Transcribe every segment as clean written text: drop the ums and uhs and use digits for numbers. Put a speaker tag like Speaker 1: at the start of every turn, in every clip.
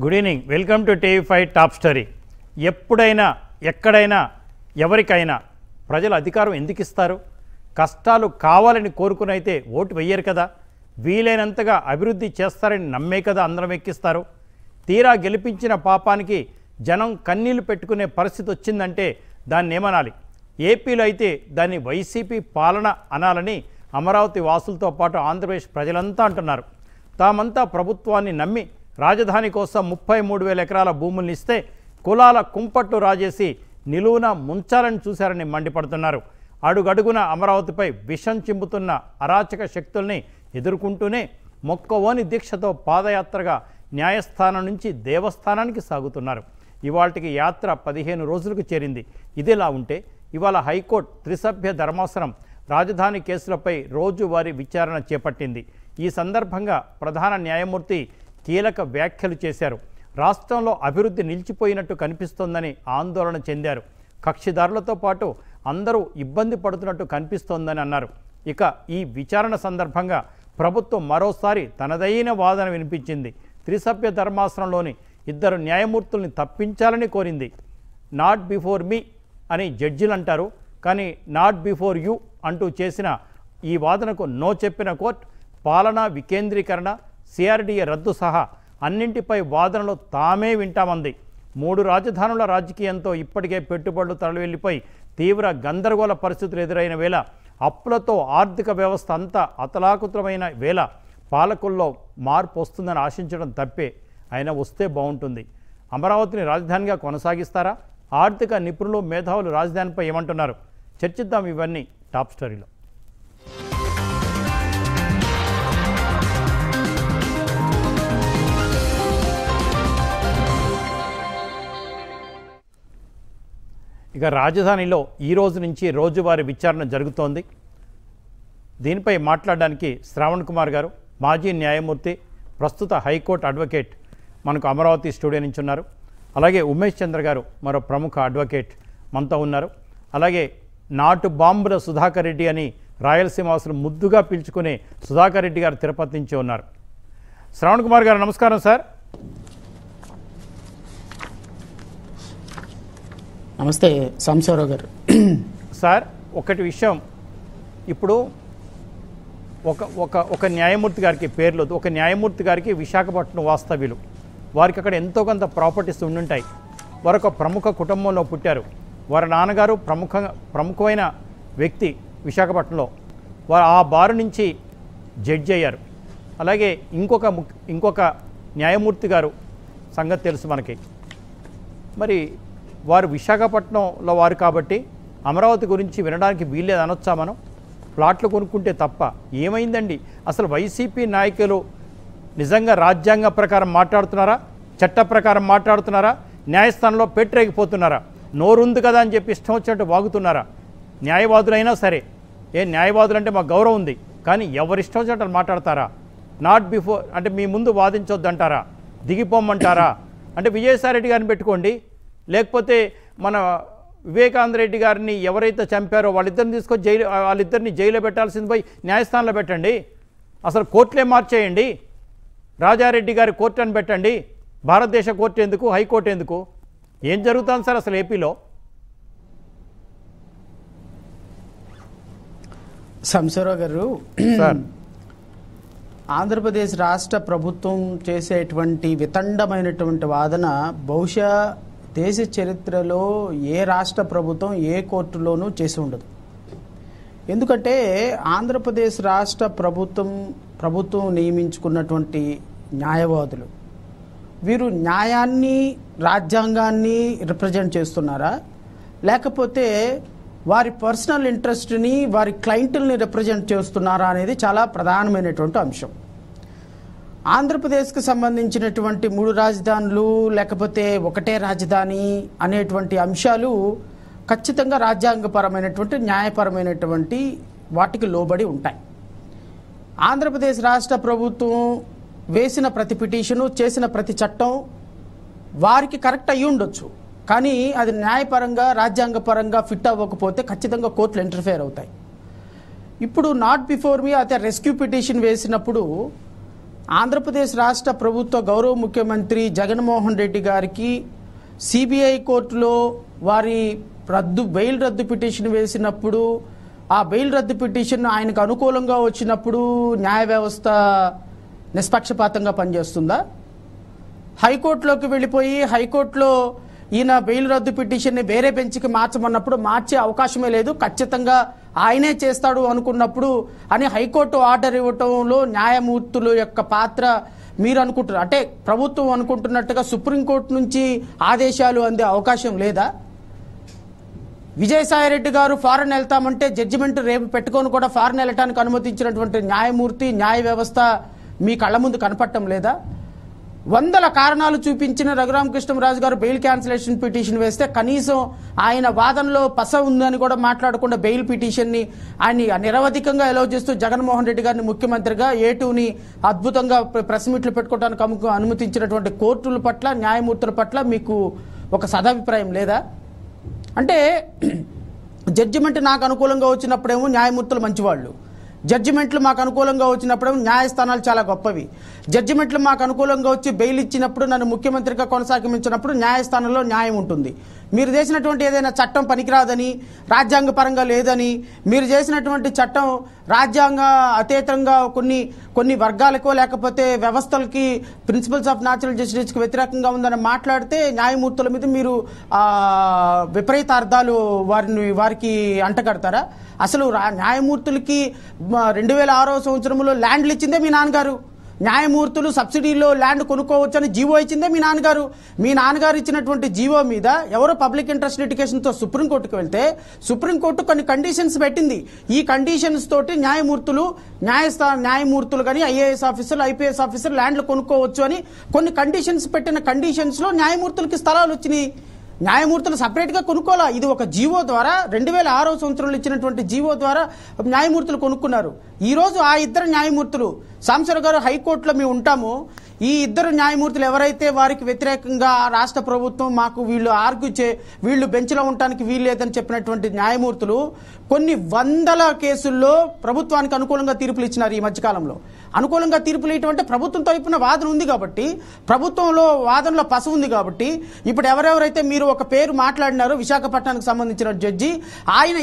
Speaker 1: Good evening. Welcome to TV5 top story. ఎప్పుడైనా ఎక్కడైనా ఎవరికైనా ప్రజలు అధికారం ఎందుకు ఇస్తారు? కష్టాలు కావాలని కోరుకునైతే ఓటు వెయ్యరు కదా. వీలైనంతగా అభివృద్ధి చేస్తారని నమ్మే కదా అందరం ఎక్కిస్తారు. తీరా గెలిపించిన పాపానికి జనం కన్నీళ్లు పెట్టుకునే పరిస్థితి వచ్చిందంటే దాన్ని ఏమనాలి? ఏపీలో అయితే దాన్ని వైసీపీ పాలన అనాలని అమరావతి వాసులతో పాటు ఆంధ్రప్రదేశ్ ప్రజలంతా అంటున్నారు. తామంతా ప్రభుత్వాన్ని నమ్మి రాజధాని కోసం 33,000 ఎకరాల భూముల్ని ఇస్తే కులాల కుంపట్లు రాజేసి నిలువున ముంచాలని చూశారని మండిపడుతున్నారు. అడుగడుగున అమరావతిపై విషం చిమ్ముతున్న అరాచక శక్తుల్ని ఎదుర్కొంటూనే మొక్కవోని దీక్షతో పాదయాత్రగా న్యాయస్థానం నుంచి దేవస్థానానికి సాగుతున్నారు. ఇవాళకి యాత్ర 15 రోజులకు చేరింది. ఇదిలా ఉంటే ఇవాళ హైకోర్టు త్రిసభ్య ధర్మాసనం రాజధాని కేసులపై రోజువారీ విచారణ చేపట్టింది. ఈ సందర్భంగా ప్రధాన న్యాయమూర్తి కీలక వ్యాఖ్యలు చేశారు. రాష్ట్రంలో అభివృద్ధి నిలిచిపోయినట్టు కనిపిస్తోందని ఆందోళన చెందారు. కక్షిదారులతో పాటు అందరూ ఇబ్బంది పడుతున్నట్టు కనిపిస్తోందని అన్నారు. ఇక ఈ విచారణ సందర్భంగా ప్రభుత్వం మరోసారి తనదైన వాదన వినిపించింది. త్రిసభ్య ధర్మాసనంలోని 2 న్యాయమూర్తుల్ని తప్పించాలని కోరింది. నాట్ బిఫోర్ మీ అని జడ్జిలు అంటారు, కానీ నాట్ బిఫోర్ యూ అంటూ చేసిన ఈ వాదనకు నో చెప్పిన కోర్టు పాలనా వికేంద్రీకరణ, సిఆర్డీఏ రద్దు సహా అన్నింటిపై వాదనలు తామే వింటామంది. 3 రాజధానుల రాజకీయంతో ఇప్పటికే పెట్టుబడులు తరలివెళ్లిపోయి తీవ్ర గందరగోళ పరిస్థితులు ఎదురైన వేళ, అప్పులతో ఆర్థిక వ్యవస్థ అంతా అతలాకుతలమైన వేళ పాలకుల్లో మార్పు వస్తుందని ఆశించడం తప్పే. అయినా వస్తే బాగుంటుంది. అమరావతిని రాజధానిగా కొనసాగిస్తారా? ఆర్థిక నిపుణులు, మేధావులు రాజధానిపై ఏమంటున్నారు? చర్చిద్దాం ఇవన్నీ టాప్ స్టోరీలో. ఇక రాజధానిలో ఈ రోజు నుంచి రోజువారీ విచారణ జరుగుతోంది. దీనిపై మాట్లాడడానికి శ్రావణ్ కుమార్ గారు, మాజీ న్యాయమూర్తి, ప్రస్తుత హైకోర్టు అడ్వకేట్, మనకు అమరావతి స్టూడియో నుంచి ఉన్నారు. అలాగే ఉమేష్ చంద్ర గారు, మరో ప్రముఖ అడ్వకేట్ మనతో ఉన్నారు. అలాగే నాటు బాంబుల సుధాకర్ రెడ్డి అని రాయలసీమ వాసులు ముద్దుగా పిలుచుకునే సుధాకర్ రెడ్డి గారు తిరుపతి నుంచి ఉన్నారు. శ్రావణ్ కుమార్ గారు నమస్కారం సార్.
Speaker 2: నమస్తే సాంబశివరావు గారు.
Speaker 1: సార్, ఒకటి విషయం, ఇప్పుడు ఒక న్యాయమూర్తి గారికి పేర్లు, ఒక న్యాయమూర్తి గారికి విశాఖపట్నం వాస్తవ్యులు, వారికి అక్కడ ఎంతో కొంత ప్రాపర్టీస్ ఉండుంటాయి. వారు ఒక ప్రముఖ కుటుంబంలో పుట్టారు. వారి నాన్నగారు ప్రముఖమైన వ్యక్తి విశాఖపట్నంలో. వారు ఆ బారు నుంచి జడ్జి అయ్యారు. అలాగే ఇంకొక న్యాయమూర్తి గారు సంగతి తెలుసు మనకి. మరి వారు విశాఖపట్నంలో వారు కాబట్టి అమరావతి గురించి వినడానికి వీల్లేదు అనొచ్చా మనం? ప్లాట్లు కొనుక్కుంటే తప్ప ఏమైందండి? అసలు వైసీపీ నాయకులు నిజంగా రాజ్యాంగ ప్రకారం మాట్లాడుతున్నారా? చట్ట ప్రకారం మాట్లాడుతున్నారా? న్యాయస్థానంలో పెట్టరేగిపోతున్నారా? నోరుంది కదా అని చెప్పి ఇష్టం వచ్చినట్టు వాగుతున్నారా? న్యాయవాదులైనా సరే, న్యాయవాదులు అంటే మాకు గౌరవం ఉంది, కానీ ఎవరిష్టం వచ్చినట్టు మాట్లాడతారా? నాట్ బిఫోర్ అంటే మీ ముందు వాదించొద్దు అంటారా? దిగిపోమ్మంటారా? అంటే విజయసాయిరెడ్డి గారిని పెట్టుకోండి, లేకపోతే మన వివేకానంద రెడ్డి గారిని ఎవరైతే చంపారో వాళ్ళిద్దరిని తీసుకొని వాళ్ళిద్దరిని జైల్లో పెట్టాల్సింది పోయి న్యాయస్థానంలో పెట్టండి. అసలు కోర్టులే మార్చేయండి. రాజారెడ్డి గారి కోర్టు అని పెట్టండి. భారతదేశ కోర్టు ఎందుకు? హైకోర్టు ఎందుకు? ఏం జరుగుతుంది సార్ అసలు ఏపీలో?
Speaker 2: సాంబశివరావు గారు,
Speaker 1: సార్,
Speaker 2: ఆంధ్రప్రదేశ్ రాష్ట్ర ప్రభుత్వం చేసేటువంటి వితండమైనటువంటి వాదన బహుశా దేశ చరిత్రలో ఏ రాష్ట్ర ప్రభుత్వం ఏ కోర్టులోనూ చేసి ఉండదు. ఎందుకంటే ఆంధ్రప్రదేశ్ రాష్ట్ర ప్రభుత్వం నియమించుకున్నటువంటి న్యాయవాదులు వీరు న్యాయాన్ని, రాజ్యాంగాన్ని రిప్రజెంట్ చేస్తున్నారా, లేకపోతే వారి పర్సనల్ ఇంట్రెస్ట్ని, వారి క్లయింట్ని రిప్రజెంట్ చేస్తున్నారా అనేది చాలా ప్రధానమైనటువంటి అంశం. ఆంధ్రప్రదేశ్కి సంబంధించినటువంటి 3 రాజధానులు లేకపోతే ఒకటే రాజధాని అనేటువంటి అంశాలు ఖచ్చితంగా రాజ్యాంగపరమైనటువంటి, న్యాయపరమైనటువంటి వాటికి లోబడి ఉంటాయి. ఆంధ్రప్రదేశ్ రాష్ట్ర ప్రభుత్వం వేసిన ప్రతి పిటిషను, చేసిన ప్రతి చట్టం వారికి కరెక్ట్ అయ్యి ఉండొచ్చు, కానీ అది న్యాయపరంగా, రాజ్యాంగపరంగా ఫిట్ అవ్వకపోతే ఖచ్చితంగా కోర్టులు ఇంటర్ఫేర్ అవుతాయి. ఇప్పుడు నాట్ బిఫోర్ మీ అయితే రెస్క్యూ పిటిషన్ వేసినప్పుడు ఆంధ్రప్రదేశ్ రాష్ట్ర ప్రభుత్వ గౌరవ ముఖ్యమంత్రి జగన్మోహన్ రెడ్డి గారికి సిబిఐ కోర్టులో వారి బెయిల్ రద్దు పిటిషన్ వేసినప్పుడు ఆ బెయిల్ రద్దు పిటిషన్ ఆయనకు అనుకూలంగా వచ్చినప్పుడు న్యాయ వ్యవస్థ నిష్పక్షపాతంగా పనిచేస్తుందా? హైకోర్టులోకి వెళ్ళిపోయి హైకోర్టులో ఈయన బెయిల్ రద్దు పిటిషన్ని వేరే బెంచ్కి మార్చమన్నప్పుడు మార్చే అవకాశమే లేదు, ఖచ్చితంగా ఆయనే చేస్తాడు అనుకున్నప్పుడు అని హైకోర్టు ఆర్డర్ ఇవ్వటంలో న్యాయమూర్తుల యొక్క పాత్ర మీరు అనుకుంటున్నారు అంటే ప్రభుత్వం అనుకుంటున్నట్టుగా సుప్రీంకోర్టు నుంచి ఆదేశాలు అందే అవకాశం లేదా? విజయసాయిరెడ్డి గారు ఫారెన్ వెళ్తామంటే జడ్జిమెంట్ రేపు పెట్టుకొని కూడా ఫారెన్ వెళ్ళటానికి అనుమతించినటువంటి న్యాయమూర్తి న్యాయ వ్యవస్థ మీ కళ్ళ ముందు కనపడటం లేదా? వందల కారణాలు చూపించిన రఘురామకృష్ణరాజు గారు బెయిల్ క్యాన్సిలేషన్ పిటిషన్ వేస్తే కనీసం ఆయన వాదనలో పస ఉందని కూడా మాట్లాడకుండా బెయిల్ పిటిషన్ని ఆయన నిరవధికంగా ఎలవ్ చేస్తూ జగన్మోహన్ రెడ్డి గారిని ముఖ్యమంత్రిగా ఏటూని అద్భుతంగా ప్రెస్ మీట్లు పెట్టుకోవడానికి అనుమతించినటువంటి కోర్టుల పట్ల న్యాయమూర్తుల పట్ల మీకు ఒక సదాభిప్రాయం లేదా? అంటే జడ్జిమెంట్ నాకు అనుకూలంగా వచ్చినప్పుడేమో న్యాయమూర్తులు మంచివాళ్ళు, జడ్జిమెంట్లు మాకు అనుకూలంగా వచ్చినప్పుడేమో న్యాయస్థానాలు చాలా గొప్పవి, జడ్జిమెంట్లు మాకు అనుకూలంగా వచ్చి బెయిల్ ఇచ్చినప్పుడు నన్ను ముఖ్యమంత్రిగా కొనసాగించినప్పుడు న్యాయస్థానంలో న్యాయం ఉంటుంది. మీరు చేసినటువంటి ఏదైనా చట్టం పనికిరాదని, రాజ్యాంగపరంగా లేదని, మీరు చేసినటువంటి చట్టం రాజ్యాంగ అతీతంగా కొన్ని వర్గాలకో లేకపోతే వ్యవస్థలకి ప్రిన్సిపల్స్ ఆఫ్ న్యాచురల్ జస్టిస్కి వ్యతిరేకంగా ఉందని మాట్లాడితే న్యాయమూర్తుల మీద మీరు విపరీతార్థాలు వారికి అంటగడతారా? అసలు న్యాయమూర్తులకి 2006వ సంవత్సరంలో ల్యాండ్లు ఇచ్చిందే మీ నాన్నగారు, న్యాయమూర్తులు సబ్సిడీలో ల్యాండ్ కొనుక్కోవచ్చని జీవో ఇచ్చిందే మీ నాన్నగారు. మీ నాన్నగారు ఇచ్చినటువంటి జీవో మీద ఎవరో పబ్లిక్ ఇంట్రెస్ట్ లిటిగేషన్తో సుప్రీంకోర్టుకు వెళ్తే సుప్రీంకోర్టు కొన్ని కండిషన్స్ పెట్టింది. ఈ కండిషన్స్ తోటి న్యాయమూర్తులు కానీ ఐఏఎస్ ఆఫీసర్లు ఐపీఎస్ ఆఫీసర్లు ల్యాండ్లు కొనుక్కోవచ్చు అని కొన్ని కండిషన్స్ పెట్టిన కండిషన్స్లో న్యాయమూర్తులకి స్థలాలు వచ్చినాయి. న్యాయమూర్తులు సపరేట్గా కొనుక్కోవాలా, ఇది ఒక జీవో ద్వారా 2006వ సంవత్సరంలో ఇచ్చినటువంటి జీవో ద్వారా న్యాయమూర్తులు కొనుక్కున్నారు. ఈరోజు ఆ ఇద్దరు న్యాయమూర్తులు సాంబశివరావు గారు హైకోర్టులో మేము ఉంటాము, ఈ ఇద్దరు న్యాయమూర్తులు ఎవరైతే వారికి వ్యతిరేకంగా రాష్ట్ర ప్రభుత్వం మాకు వీళ్ళు బెంచ్లో ఉండటానికి వీలు లేదని చెప్పినటువంటి న్యాయమూర్తులు కొన్ని వందల కేసుల్లో ప్రభుత్వానికి అనుకూలంగా తీర్పులు ఇచ్చినారు. ఈ మధ్యకాలంలో అనుకూలంగా తీర్పులు ఇవ్వటం ప్రభుత్వం తరపున వాదన ఉంది కాబట్టి, ప్రభుత్వంలో వాదనలో పసు ఉంది కాబట్టి, ఇప్పుడు ఎవరెవరైతే మీరు ఒక పేరు మాట్లాడినారో విశాఖపట్నానికి సంబంధించిన జడ్జి, ఆయన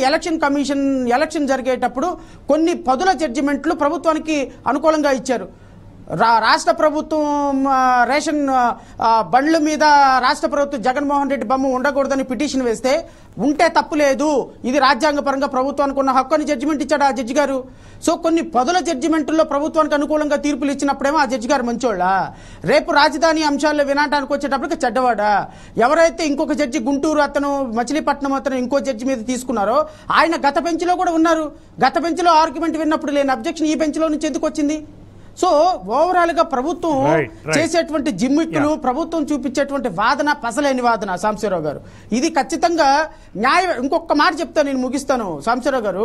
Speaker 2: ఎలక్షన్ జరిగేటప్పుడు కొన్ని పదుల జడ్జిమెంట్లు ప్రభుత్వానికి అనుకూలంగా ఇచ్చారు. రాష్ట్ర ప్రభుత్వం రేషన్ బండ్ల మీద రాష్ట్ర ప్రభుత్వం జగన్మోహన్ రెడ్డి బొమ్మ ఉండకూడదని పిటిషన్ వేస్తే ఉంటే తప్పు లేదు, ఇది రాజ్యాంగపరంగా ప్రభుత్వానికి ఉన్న హక్కు అని జడ్జిమెంట్ ఇచ్చాడు ఆ జడ్జి గారు. సో కొన్ని పదుల జడ్జిమెంట్లో ప్రభుత్వానికి అనుకూలంగా తీర్పులు ఇచ్చినప్పుడేమో ఆ జడ్జి గారు మంచోళ్ళ, రేపు రాజధాని అంశాల్లో వినాటానికి వచ్చేటప్పటికి చెడ్డవాడా? ఎవరైతే ఇంకొక జడ్జి గుంటూరు అతను మచిలీపట్నం అతను ఇంకో జడ్జి మీద తీసుకున్నారో ఆయన గత బెంచ్లో కూడా ఉన్నారు. గత బెంచ్లో ఆర్గ్యుమెంట్ విన్నప్పుడు లేని అబ్జెక్షన్ ఈ బెంచ్లో నుంచి ఎందుకు వచ్చింది? సో ఓవరాల్ గా ప్రభుత్వం చేసేటువంటి జిమ్మిక్కులు, ప్రభుత్వం చూపించేటువంటి వాదన పసలేని వాదన సాంబశివరావు గారు, ఇది ఖచ్చితంగా ఇంకొక మాట చెప్తాను, నేను ముగిస్తాను. సాంబశివరావు గారు,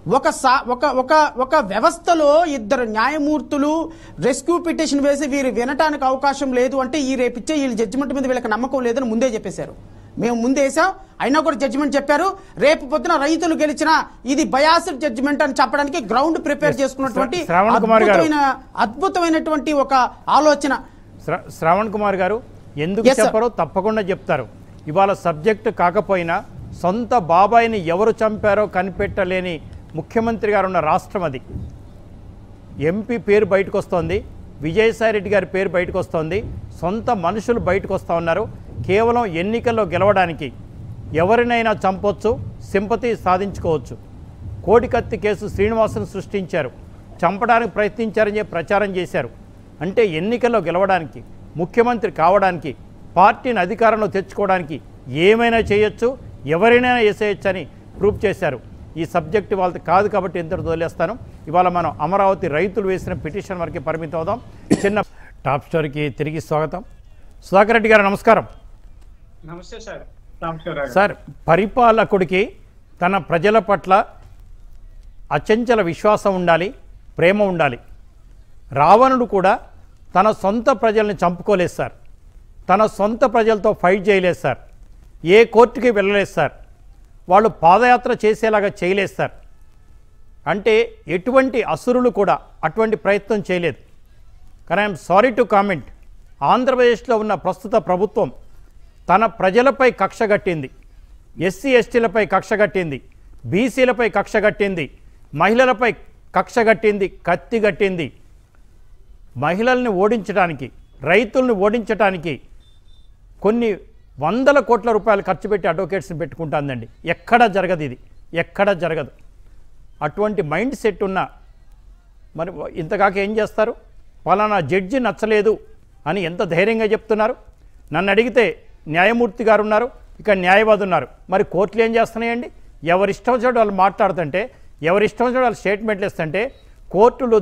Speaker 2: ఒక వ్యవస్థలో ఇద్దరు న్యాయమూర్తులు రెస్క్యూ పిటిషన్ వేసి వీరు వినటానికి అవకాశం లేదు అంటే ఈ రేపిచ్చే వీళ్ళ జడ్జిమెంట్ మీద వీళ్ళకి నమ్మకం లేదని ముందే చెప్పేశారు. మేము ముందేసాం, అయినా కూడా జడ్జిమెంట్ చెప్పారు. రేపు పొద్దున రైతులు గెలిచినా ఇది బయాస్డ్ జడ్జిమెంట్ అని చెప్పడానికి గ్రౌండ్ ప్రిపేర్ చేసుకున్నటువంటి అద్భుతమైనటువంటి ఒక ఆలోచన.
Speaker 1: శ్రావణ్ కుమార్ గారు ఎందుకు చెప్పారో తప్పకుండా చెప్తారు. ఇవాళ సబ్జెక్ట్ కాకపోయినా సొంత బాబాయిని ఎవరు చంపారో కనిపెట్టలేని ముఖ్యమంత్రి గారు ఉన్న రాష్ట్రం అది. ఎంపీ పేరు బయటకు వస్తోంది, విజయసాయిరెడ్డి గారి పేరు బయటకు వస్తోంది, సొంత మనుషులు బయటకు వస్తూ ఉన్నారు. కేవలం ఎన్నికల్లో గెలవడానికి ఎవరినైనా చంపొచ్చు, సింపతి సాధించుకోవచ్చు. కోడికత్తి కేసు శ్రీనివాసును సృష్టించారు, చంపడానికి ప్రయత్నించారని చెప్పి ప్రచారం చేశారు. అంటే ఎన్నికల్లో గెలవడానికి, ముఖ్యమంత్రి కావడానికి, పార్టీని అధికారంలో తెచ్చుకోవడానికి ఏమైనా చేయొచ్చు, ఎవరైనా వేసేయచ్చు అని ప్రూవ్ చేశారు. ఈ సబ్జెక్ట్ వాళ్ళకి కాదు కాబట్టి ఎంతటి వదిలేస్తాను. ఇవాళ మనం అమరావతి రైతులు వేసిన పిటిషన్ వరకు పరిమితం అవుదాం. చిన్న టాప్ స్టోరీకి తిరిగి స్వాగతం. సుధాకర్ రెడ్డి గారు నమస్కారం.
Speaker 3: నమస్తే సార్.
Speaker 1: సార్, పరిపాలకుడికి తన ప్రజల పట్ల అచంచల విశ్వాసం ఉండాలి, ప్రేమ ఉండాలి. రావణుడు కూడా తన సొంత ప్రజల్ని చంపుకోలేదు సార్, తన సొంత ప్రజలతో ఫైట్ చేయలేదు సార్, ఏ కోర్టుకి వెళ్ళలేదు సార్, వాళ్ళు పాదయాత్ర చేసేలాగా చేయలేదు సార్. అంటే ఎటువంటి అసురులు కూడా అటువంటి ప్రయత్నం చేయలేదు. కానీ ఐఎమ్ సారీ టు కామెంట్, ఆంధ్రప్రదేశ్లో ఉన్న ప్రస్తుత ప్రభుత్వం తన ప్రజలపై కక్ష కట్టింది, ఎస్సీ ఎస్టీలపై కక్ష కట్టింది, బీసీలపై కక్ష కట్టింది, మహిళలపై కక్ష కట్టింది, కత్తి కట్టింది. మహిళల్ని ఓడించడానికి, రైతుల్ని ఓడించడానికి కొన్ని వందల కోట్ల రూపాయలు ఖర్చు పెట్టి అడ్వకేట్స్ని పెట్టుకుంటుందండి. ఎక్కడా జరగదు, ఇది ఎక్కడా జరగదు. అటువంటి మైండ్ సెట్ ఉన్న మరి ఇంతకాక ఏం చేస్తారు? పలానా జడ్జి నచ్చలేదు అని ఎంత ధైర్యంగా చెప్తున్నారు. నన్ను అడిగితే న్యాయమూర్తి గారు ఉన్నారు, ఇక్కడ న్యాయవాది ఉన్నారు. మరి కోర్టులు ఏం చేస్తున్నాయండి? ఎవరిష్టం వచ్చాడు వాళ్ళు మాట్లాడుతుంటే, ఎవరిష్టం వచ్చాడు వాళ్ళు స్టేట్మెంట్లు ఇస్తుంటే, కోర్టులు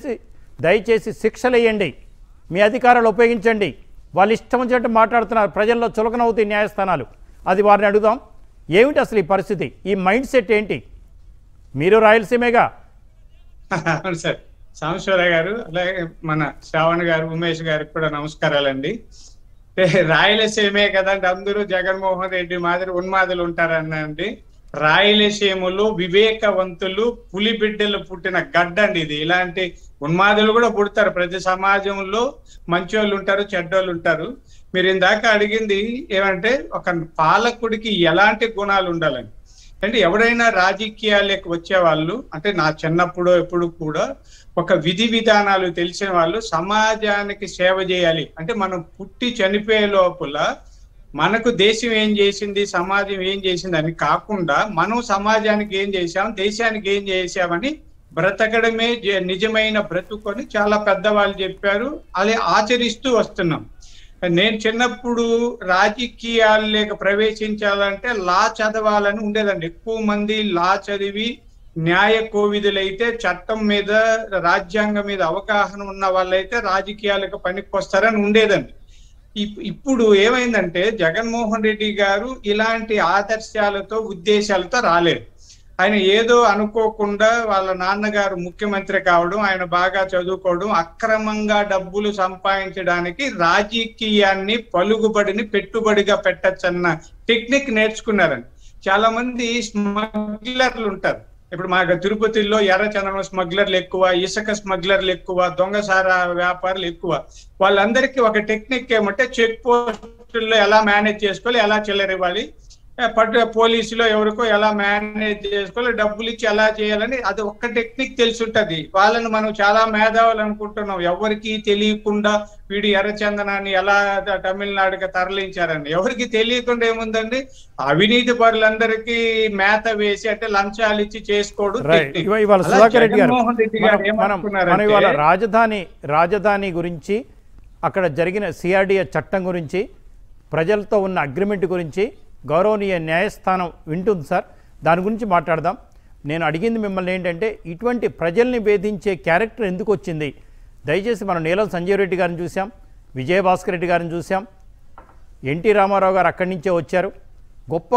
Speaker 1: దయచేసి శిక్షలు వేయండి, మీ అధికారాలు ఉపయోగించండి. వాళ్ళు ఇష్టం వచ్చినట్టు మాట్లాడుతున్నారు, ప్రజల్లో చులకనవుతాయి న్యాయస్థానాలు. అది వారిని అడుగుదాం, ఏమిటి అసలు ఈ పరిస్థితి, ఈ మైండ్ సెట్ ఏంటి? మీరు రాయలసీమేగా.
Speaker 3: అవును సార్, సాంబశివరావు గారు, అలాగే మన శ్రావణ్ గారు, ఉమేష్ గారికి కూడా నమస్కారాలండి. రాయలసీమే కదండి, అందరూ జగన్మోహన్ రెడ్డి మాదిరి ఉన్మాదులు ఉంటారనండి. రాయలసీమలో వివేకవంతులు, పులి బిడ్డలు పుట్టిన గడ్డ అండి ఇది. ఇలాంటి ఉన్మాదులు కూడా పుడతారు. ప్రతి సమాజంలో మంచోళ్ళు ఉంటారు, చెడ్డోళ్ళు ఉంటారు. మీరు ఇందాక అడిగింది ఏమంటే, ఒక పాలకుడికి ఎలాంటి గుణాలు ఉండాలని. అంటే ఎవరైనా రాజకీయాలకు వచ్చే వాళ్ళు, అంటే నా చిన్నప్పుడు ఎప్పుడు కూడా ఒక విధి విధానాలు తెలిసిన వాళ్ళు సమాజానికి సేవ చేయాలి. అంటే మనం పుట్టి చనిపోయే లోపల మనకు దేశం ఏం చేసింది, సమాజం ఏం చేసింది అని కాకుండా, మనం సమాజానికి ఏం చేశాం, దేశానికి ఏం చేశామని బ్రతకడమే నిజమైన బ్రతుకొని చాలా పెద్దవాళ్ళు చెప్పారు. అలా ఆచరిస్తూ వస్తున్నాం. నేను చిన్నప్పుడు రాజకీయాలు లేక ప్రవేశించాలంటే లా చదవాలని ఉండేదండి. ఎక్కువ మంది లా చదివి న్యాయ కోవిదులైతే, చట్టం మీద, రాజ్యాంగం మీద అవగాహన ఉన్న వాళ్ళైతే రాజకీయాలకు పనికి వస్తారని ఉండేదండి. ఇప్పుడు ఏమైందంటే, జగన్మోహన్ రెడ్డి గారు ఇలాంటి ఆదర్శాలతో, ఉద్దేశాలతో రాలేదు. ఆయన ఏదో అనుకోకుండా వాళ్ళ నాన్నగారు ముఖ్యమంత్రి కావడం, ఆయన బాగా చదువుకోవడం, అక్రమంగా డబ్బులు సంపాదించడానికి రాజకీయాన్ని, పలుకుబడిని పెట్టుబడిగా పెట్టచ్చన్న టెక్నిక్ నేర్చుకున్నారండి. చాలా మంది స్మగ్లర్లు ఉంటారు. ఇప్పుడు మాకు తిరుపతిలో ఎర్రచందనం స్మగ్లర్లు ఎక్కువ, ఇసుక స్మగ్లర్లు ఎక్కువ, దొంగసార వ్యాపారులు ఎక్కువ. వాళ్ళందరికీ ఒక టెక్నిక్ ఏమంటే, చెక్ పోస్టుల్లో ఎలా మేనేజ్ చేసుకోవాలి, ఎలా చిల్లర ఇవ్వాలి, పోలీసులో ఎవరికో ఎలా మేనేజ్ చేసుకోవాలి, డబ్బులు ఇచ్చి ఎలా చేయాలని అది ఒక్క టెక్నిక్ తెలిసి ఉంటది. వాళ్ళని మనం చాలా మేధావులు అనుకుంటున్నాం. ఎవరికి తెలియకుండా వీడు ఎర్రచందనాన్ని ఎలా తమిళనాడుకి తరలించారని ఎవరికి తెలియకుండా ఏముందండి, అవినీతి పరులందరికీ మేత వేసి, అంటే లంచాలు ఇచ్చి చేసుకోవడం.
Speaker 1: రాజధాని గురించి, అక్కడ జరిగిన సిఆర్డిఏ చట్టం గురించి, ప్రజలతో ఉన్న అగ్రిమెంట్ గురించి గౌరవనీయ న్యాయస్థానం వింటుంది సార్. దాని గురించి మాట్లాడదాం. నేను అడిగింది మిమ్మల్ని ఏంటంటే, ఇటువంటి ప్రజల్ని వేధించే క్యారెక్టర్ ఎందుకు వచ్చింది? దయచేసి మనం నీలం సంజీవ్ రెడ్డి గారిని చూసాం, విజయభాస్కర్ రెడ్డి గారిని చూసాం, ఎన్టీ రామారావు గారు అక్కడి నుంచే వచ్చారు. గొప్ప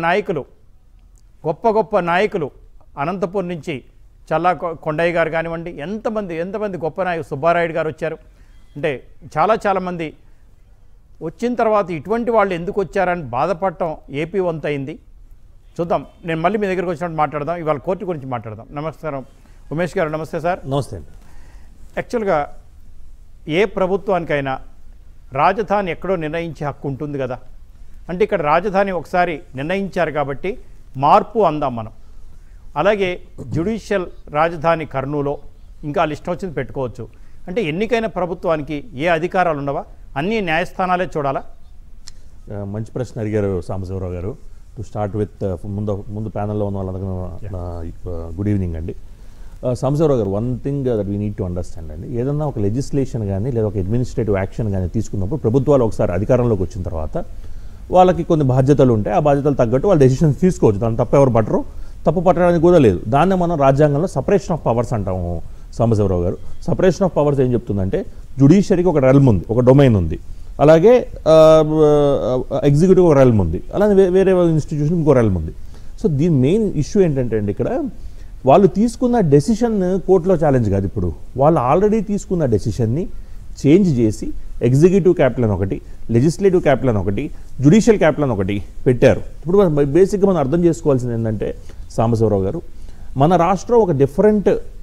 Speaker 1: గొప్ప నాయకులు అనంతపూర్ నుంచి చల్లా కొండయ్య గారు కానివ్వండి, ఎంతమంది గొప్ప నాయకులు, సుబ్బారాయుడు గారు వచ్చారు. అంటే చాలామంది వచ్చిన తర్వాత ఇటువంటి వాళ్ళు ఎందుకు వచ్చారని బాధపడటం ఏపీ వంతు అయింది. చూద్దాం, నేను మళ్ళీ మీ దగ్గరికి వచ్చినట్టు మాట్లాడదాం. ఇవాళ కోర్టు గురించి మాట్లాడదాం. నమస్కారం ఉమేష్ గారు. నమస్తే సార్.
Speaker 4: నమస్తే అండి.
Speaker 1: యాక్చువల్గా ఏ ప్రభుత్వానికైనా రాజధాని ఎక్కడో నిర్ణయించే హక్కు ఉంటుంది కదా. అంటే ఇక్కడ రాజధాని ఒకసారి నిర్ణయించారు కాబట్టి మార్పు అందాం మనం. అలాగే జ్యుడిషియల్ రాజధాని కర్నూలో, ఇంకా లిస్ట్ వచ్చింది పెట్టుకోవచ్చు. అంటే ఎన్నికైన ప్రభుత్వానికి ఏ అధికారాలు ఉండవా? అన్ని న్యాయస్థానాలే చూడాలా?
Speaker 4: మంచి ప్రశ్న అడిగారు సాంబశివరావు గారు. టు స్టార్ట్ విత్ ముందు ప్యానల్లో ఉన్న వాళ్ళందరూ గుడ్ ఈవినింగ్ అండి. సాంబశివరావు గారు, one thing that we need to understand అండి, ఏదన్నా ఒక లెజిస్లేషన్ కానీ లేదా ఒక అడ్మినిస్ట్రేటివ్ యాక్షన్ కానీ తీసుకున్నప్పుడు ప్రభుత్వాలు ఒకసారి అధికారంలోకి వచ్చిన తర్వాత వాళ్ళకి కొన్ని బాధ్యతలు ఉంటాయి. ఆ బాధ్యతలు తగ్గట్టు వాళ్ళు డెసిషన్స్ తీసుకోవచ్చు. దాన్ని తప్ప ఎవరు పట్టరు, తప్పు పట్టడానికి కూడా లేదు. దాన్నే మనం రాజ్యాంగంలో సపరేషన్ ఆఫ్ పవర్స్ అంటాము. సాంబశివరావు గారు, సపరేషన్ ఆఫ్ పవర్స్ ఏం చెప్తుందంటే, జ్యుడిషియరీకి ఒక రెల్మ్ ఉంది, ఒక డొమైన్ ఉంది, అలాగే ఎగ్జిక్యూటివ్ ఒక రెల్మ్ ఉంది, అలాగే వేరే ఇన్స్టిట్యూషన్ ఇంకో రెల్మ్ ఉంది. సో దీని మెయిన్ ఇష్యూ ఏంటంటే అండి, ఇక్కడ వాళ్ళు తీసుకున్న డెసిషన్ కోర్టులో ఛాలెంజ్ కాదు. ఇప్పుడు వాళ్ళు ఆల్రెడీ తీసుకున్న డెసిషన్ని చేంజ్ చేసి ఎగ్జిక్యూటివ్ క్యాపిటల్ అని ఒకటి, లెజిస్లేటివ్ క్యాపిటల్ అని ఒకటి, జ్యుడిషియల్ క్యాపిటల్ అని ఒకటి పెట్టారు. ఇప్పుడు బేసిక్గా మనం అర్థం చేసుకోవాల్సింది ఏంటంటే సాంబశివరావు గారు, మన రాష్ట్రం ఒక డిఫరెంట్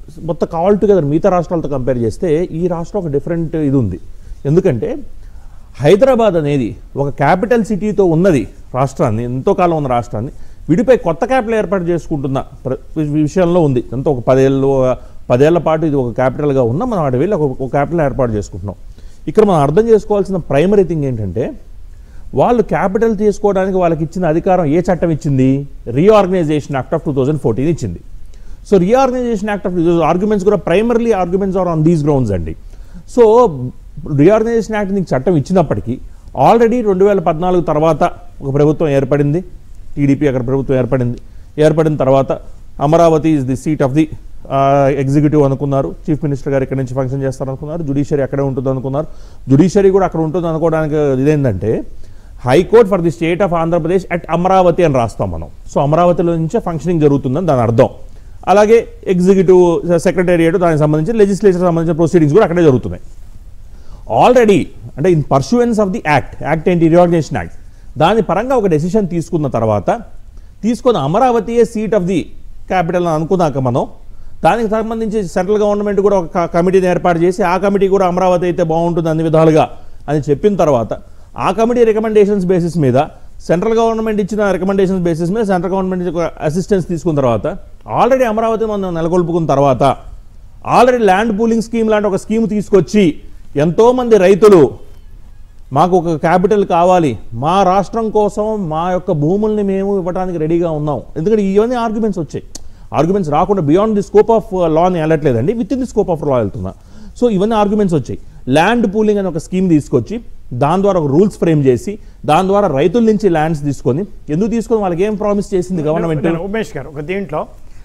Speaker 4: మొత్తం ఆల్ టుగెదర్ మిగతా రాష్ట్రాలతో కంపేర్ చేస్తే ఈ రాష్ట్రం ఒక డిఫరెంట్ ఇది ఉంది. ఎందుకంటే హైదరాబాద్ అనేది ఒక క్యాపిటల్ సిటీతో ఉన్నది రాష్ట్రాన్ని, ఎంతో కాలం ఉన్న రాష్ట్రాన్ని విడిపై కొత్త క్యాపిటల్ ఏర్పాటు చేసుకుంటున్న విషయంలో ఉంది. ఎంతో ఒక 10 ఏళ్ల పాటు ఇది ఒక క్యాపిటల్గా ఉన్న మనం అటు వెళ్ళి ఒక క్యాపిటల్ ఏర్పాటు చేసుకుంటున్నాం. ఇక్కడ మనం అర్థం చేసుకోవాల్సిన ప్రైమరీ థింగ్ ఏంటంటే వాళ్ళు క్యాపిటల్ తీసుకోవడానికి వాళ్ళకి ఇచ్చిన అధికారం ఏ చట్టం ఇచ్చింది? రీఆర్గనైజేషన్ యాక్ట్ ఆఫ్ 2014 ఇచ్చింది. So reorganisation act of arguments కూడా primarily arguments are on these grounds అండి. సో రీఆర్గనైజేషన్ యాక్ట్ నీకు చట్టం ఇచ్చినప్పటికీ ఆల్రెడీ 2014 తర్వాత ఒక ప్రభుత్వం ఏర్పడింది, టీడీపీ అక్కడ ప్రభుత్వం ఏర్పడిన తర్వాత Amaravati is the seat of the executive అనుకున్నారు. చీఫ్ మినిస్టర్ గారు ఇక్కడ నుంచి ఫంక్షన్ చేస్తారు అనుకున్నారు. జ్యుడిషియరీ అక్కడే ఉంటుంది అనుకున్నారు. జ్యుడిషియరీ కూడా అక్కడ ఉంటుంది అనుకోవడానికి ఇదేంటంటే high court for the state of Andhra Pradesh at Amaravati అని రాస్తాం మనం. సో అమరావతిలో నుంచే ఫంక్షనింగ్ జరుగుతుందని దాని అర్థం. అలాగే ఎగ్జిక్యూటివ్ సెక్రటేరియట్ దానికి సంబంధించి లెజిస్లేచర్ సంబంధించిన ప్రొసీడింగ్స్ కూడా అక్కడే జరుగుతున్నాయి. ఆల్రెడీ అంటే in pursuance of the act ఏంటి? Reorganisation act. దాని పరంగా ఒక డెసిషన్ తీసుకున్న తర్వాత తీసుకున్న అమరావతియే సీట్ ఆఫ్ ది క్యాపిటల్ అని అనుకున్నాక మనం దానికి సంబంధించి సెంట్రల్ గవర్నమెంట్ కూడా ఒక కమిటీని ఏర్పాటు చేసి ఆ కమిటీ కూడా అమరావతి అయితే బాగుంటుంది అన్ని విధాలుగా అని చెప్పిన తర్వాత ఆ కమిటీ రికమెండేషన్స్ బేసిస్ మీద సెంట్రల్ గవర్నమెంట్ ఇచ్చిన రికమెండేషన్స్ బేసిస్ మీద సెంట్రల్ గవర్నమెంట్ అసిస్టెన్స్ తీసుకున్న తర్వాత ఆల్రెడీ అమరావతి మనం నెలకొల్పుకున్న తర్వాత ఆల్రెడీ ల్యాండ్ పూలింగ్ స్కీమ్ లాంటి ఒక స్కీమ్ తీసుకొచ్చి ఎంతోమంది రైతులు మాకు ఒక క్యాపిటల్ కావాలి, మా రాష్ట్రం కోసం మా యొక్క భూముల్ని మేము ఇవ్వడానికి రెడీగా ఉన్నాం. ఎందుకంటే ఇవన్నీ ఆర్గ్యుమెంట్స్ వచ్చాయి. ఆర్గ్యుమెంట్స్ రాకుండా బియాండ్ ది స్కోప్ ఆఫ్ లాని వెళ్ళట్లేదండి, within the scope of law వెళ్తున్నా. సో ఇవన్నీ ఆర్గ్యుమెంట్స్ వచ్చాయి. ల్యాండ్ పూలింగ్ అని ఒక స్కీమ్ తీసుకొచ్చి దాని ద్వారా ఒక రూల్స్ ఫ్రేమ్ చేసి దాని ద్వారా రైతుల నుంచి ల్యాండ్స్ తీసుకొని ఎందుకు తీసుకొని వాళ్ళకి ఏం ప్రామిస్ చేసింది గవర్నమెంట్?
Speaker 1: ఉమేష్ గారు ఒక దీంట్లో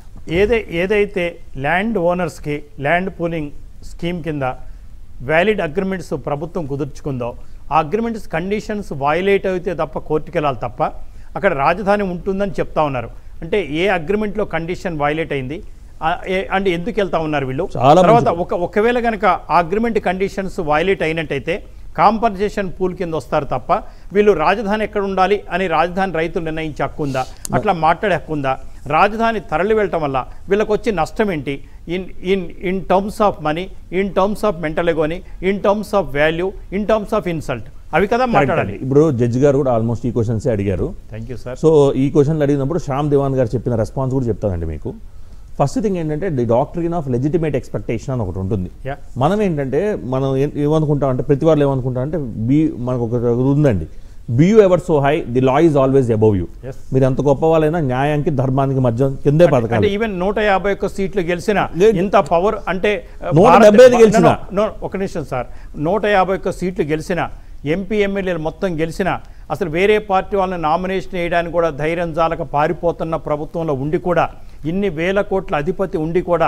Speaker 1: ఏదైతే ల్యాండ్ ఓనర్స్కి ల్యాండ్ పూలింగ్ స్కీమ్ కింద వ్యాలిడ్ అగ్రిమెంట్స్ ప్రభుత్వం కుదుర్చుకుందో ఆ అగ్రిమెంట్స్ కండిషన్స్ వయలేట్ అయితే తప్ప కోర్టుకి వెళ్ళాలి తప్ప అక్కడ రాజధాని ఉంటుందని చెప్తా ఉన్నారు. అంటే ఏ అగ్రిమెంట్లో కండిషన్ వయలేట్ అయింది అంటే ఎందుకు వెళ్తా ఉన్నారు వీళ్ళు? తర్వాత ఒకవేళ కనుక ఆ అగ్రిమెంట్ కండిషన్స్ వయలేట్ అయినట్టయితే కాంపన్సేషన్ పూల్ కింద వస్తారు తప్ప వీళ్ళు రాజధాని ఎక్కడ ఉండాలి అని రాజధాని రైతులు నిర్ణయించే హక్కు ఉందా? అట్లా మాట్లాడే హక్కు ఉందా? రాజధాని తరలి వెళ్ళటం వల్ల వీళ్ళకి వచ్చే నష్టం ఏంటి? In terms of money, in terms of mental ఎగోని, in terms of value, in terms of insult, అవి కదా మాట్లాడాలి.
Speaker 4: ఇప్పుడు జడ్జి గారు కూడా ఆల్మోస్ట్ ఈ క్వశ్చన్సే అడిగారు.
Speaker 1: Thank you sir.
Speaker 4: సో ఈ క్వశ్చన్లు అడిగినప్పుడు శ్యామ్ దివాన్ గారు చెప్పిన రెస్పాన్స్ కూడా చెప్తానండి మీకు. ఫస్ట్ థింగ్ ఏంటంటే the doctrine of legitimate expectation అని ఒకటి ఉంటుంది. మనం ఏంటంటే మనం ఏమనుకుంటాం అంటే ప్రతి వాళ్ళు ఏమనుకుంటాం అంటే మనకు ఒక ఉందండి, be you ever so high the law is always above you. మీరు ఎంత గొప్ప వాళ్ళైనా న్యాయానికి ధర్మానికి మధ్య కిందే పథకాలు.
Speaker 1: ఈవెన్ 151 సీట్లు గెలిచిన ఇంత పవర్ అంటే
Speaker 4: 175 గెలిచిన
Speaker 1: ఒక నిమిషం సార్, 151 సీట్లు గెలిచిన ఎంపీ ఎమ్మెల్యేలు మొత్తం గెలిచిన అసలు వేరే పార్టీ వాళ్ళని నామినేషన్ వేయడానికి కూడా ధైర్యం జాలక పారిపోతున్న ప్రభుత్వంలో ఉండి కూడా ఇన్ని వేల కోట్ల అధిపతి ఉండి కూడా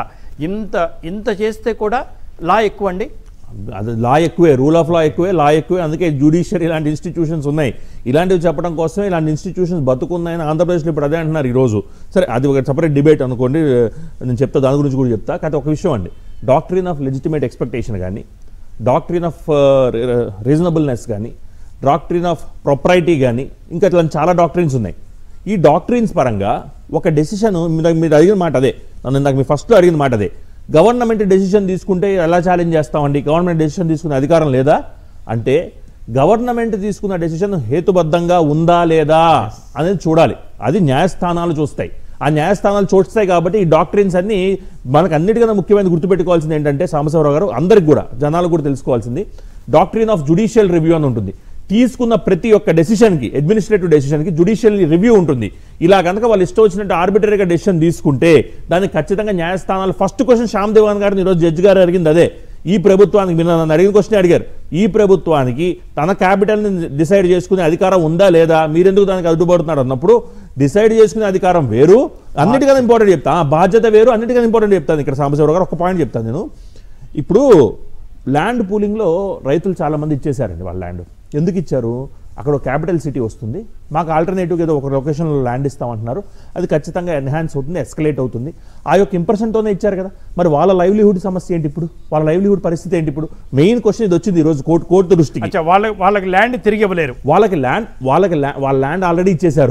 Speaker 1: ఇంత చేస్తే కూడా లా ఎక్కువ అండి.
Speaker 4: అది లా ఎక్కువే, రూల్ ఆఫ్ లా ఎక్కువే, లా ఎక్కువే. అందుకే జ్యుడిషియరీ ఇలాంటి ఇన్స్టిట్యూషన్స్ ఉన్నాయి. ఇలాంటివి చెప్పడం కోసమే ఇలాంటి ఇన్స్టిట్యూషన్స్ బతుకున్నాయని ఆంధ్రప్రదేశ్లో ఇప్పుడు అదే అంటున్నారు ఈరోజు. సరే అది ఒక సపరేట్ డిబేట్ అనుకోండి, నేను చెప్తా, దాని గురించి కూడా చెప్తా. కానీ ఒక విషయం అండి, డాక్ట్రిన్ ఆఫ్ లెజిటిమేట్ ఎక్స్పెక్టేషన్ కానీ, డాక్ట్రిన్ ఆఫ్ రీజనబుల్నెస్ కానీ, డాక్ట్రిన్ ఆఫ్ ప్రొప్రైటీ కానీ, ఇంకా ఇట్లా చాలా డాక్ట్రిన్స్ ఉన్నాయి. ఈ డాక్ట్రిన్స్ పరంగా ఒక డెసిషన్ మీరు అడిగిన మాట అదే, నన్ను ఇందాక మీ ఫస్ట్లో అడిగిన మాట అదే, గవర్నమెంట్ డెసిషన్ తీసుకుంటే ఎలా ఛాలెంజ్ చేస్తామండి? గవర్నమెంట్ డెసిషన్ తీసుకునే అధికారం లేదా అంటే గవర్నమెంట్ తీసుకున్న డెసిషన్ హేతుబద్ధంగా ఉందా లేదా అనేది చూడాలి. అది న్యాయస్థానాలు చూస్తాయి. ఆ న్యాయస్థానాలు చూస్తాయి కాబట్టి ఈ డాక్ట్రిన్స్ అన్ని మనకు అన్నిటికన్నా ముఖ్యమైన గుర్తుపెట్టుకోవాల్సింది ఏంటంటే సాంబశివరావు గారు, అందరికి కూడా జనాలు కూడా తెలుసుకోవాల్సింది డాక్ట్రిన్ ఆఫ్ జ్యుడిషియల్ రివ్యూ అని ఉంటుంది. తీసుకున్న ప్రతి ఒక్క డెసిషన్కి, అడ్మినిస్ట్రేటివ్ డెసిషన్కి జ్యుడిషియల్ రివ్యూ ఉంటుంది. ఇలా కనుక వాళ్ళు ఇష్టం వచ్చినట్టు ఆర్బిటరీగా డెసిషన్ తీసుకుంటే దానికి ఖచ్చితంగా న్యాయస్థానాలు ఫస్ట్ క్వశ్చన్ శ్యామ్ దివాన్ గారిని ఈరోజు జడ్జి గారు అడిగింది అదే. ఈ ప్రభుత్వానికి, మీరు నన్ను అడిగిన క్వశ్చన్ అడిగారు, ఈ ప్రభుత్వానికి తన క్యాపిటల్ని డిసైడ్ చేసుకునే అధికారం ఉందా లేదా, మీరెందుకు దానికి అడ్డుపడుతున్నారు అన్నప్పుడు డిసైడ్ చేసుకునే అధికారం వేరు, అన్నిటికన్నా ఇంపార్టెంట్ చెప్తా, బాధ్యత వేరు, అన్నిటికన్నా ఇంపార్టెంట్ చెప్తాను. ఇక్కడ సాంబశివరావు గారు ఒక పాయింట్ చెప్తాను నేను. ఇప్పుడు ల్యాండ్ పూలింగ్లో రైతులు చాలామంది ఇచ్చేశారండి వాళ్ళ ల్యాండ్. ఎందుకు ఇచ్చారు? అక్కడ ఒక క్యాపిటల్ సిటీ వస్తుంది, మాకు ఆల్టర్నేటివ్గా ఏదో ఒక లొకేషన్లో ల్యాండ్ ఇస్తామంటున్నారు, అది ఖచ్చితంగా ఎన్హాన్స్ అవుతుంది, ఎస్కలేట్ అవుతుంది. ఆ యొక్క ఇంప్రెషన్తోనే ఇచ్చారు కదా. మరి వాళ్ళ లైవ్లీహుడ్ సమస్య ఏంటి ఇప్పుడు? వాళ్ళ లైవ్లీహుడ్ పరిస్థితి ఏంటి ఇప్పుడు? మెయిన్ క్వశ్చన్ ఇది వచ్చింది ఈరోజు కోర్టు దృష్టికి.
Speaker 1: వాళ్ళకి ల్యాండ్ తిరిగి ఇవ్వలేరు.
Speaker 4: వాళ్ళ ల్యాండ్ ఆల్రెడీ ఇచ్చేశారు.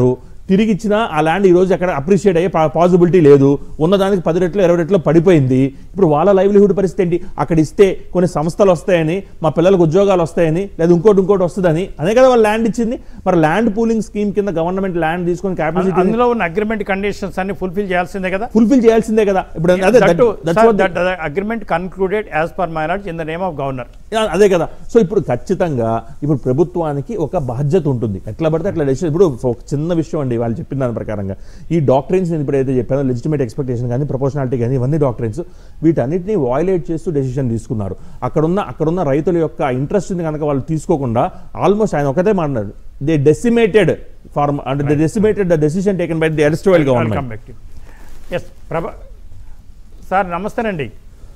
Speaker 4: తిరిగి ఇచ్చినా ఆ ల్యాండ్ ఈ రోజు అక్కడ అప్రిషియేట్ అయ్యే పాసిబిలిటీ లేదు. ఉన్నదానికి 10 రెట్లు 20 రెట్లు పడిపోయింది. ఇప్పుడు వాళ్ళ లైవ్లీహుడ్ పరిస్థితి ఏంటి? అక్కడ ఇస్తే కొన్ని సంస్థలు వస్తాయని, మా పిల్లలకు ఉద్యోగాలు వస్తాయని, లేదా ఇంకోటి వస్తుందని అదే కదా వాళ్ళు ల్యాండ్ ఇచ్చింది. మరి ల్యాండ్ పూలింగ్ స్కీమ్ కింద గవర్నమెంట్ ల్యాండ్ తీసుకొని క్యాపిటల్
Speaker 1: అందులో ఉన్న అగ్రిమెంట్ కండిషన్స్ అన్ని ఫుల్ఫిల్ చేయాల్సిందే కదా.
Speaker 4: ఇప్పుడు
Speaker 1: agreement concluded as per my knowledge in the name of governor.
Speaker 4: అదే కదా. సో ఇప్పుడు ఖచ్చితంగా ఇప్పుడు ప్రభుత్వానికి ఒక బాధ్యత ఉంటుంది. ఎట్లా పడితే అట్లా డెసిషన్. ఇప్పుడు ఒక చిన్న విషయం అండి, వాళ్ళు చెప్పిన దాని ప్రకారంగా ఈ డాక్టరీన్స్ నేను ఇప్పుడు ఏదైతే చెప్పానో, లెజిటిమేట్ ఎక్స్పెక్టేషన్ కానీ ప్రపోర్షనాలిటీ కానీ ఇవన్నీ డాక్టరీన్స్, వీటన్నిటిని వాయిలేట్ చేస్తూ డెసిషన్ తీసుకున్నారు. అక్కడున్న రైతుల యొక్క ఇంట్రెస్ట్ని కనుక వాళ్ళు తీసుకోకుండా ఆల్మోస్ట్ ఆయన ఒకటే మాట్లాడు, దే డెసిమేటెడ్ ఫార్మ్ అంటే they decimated the decision taken by the erstwhile government.
Speaker 1: Yes sir నమస్తేనండి.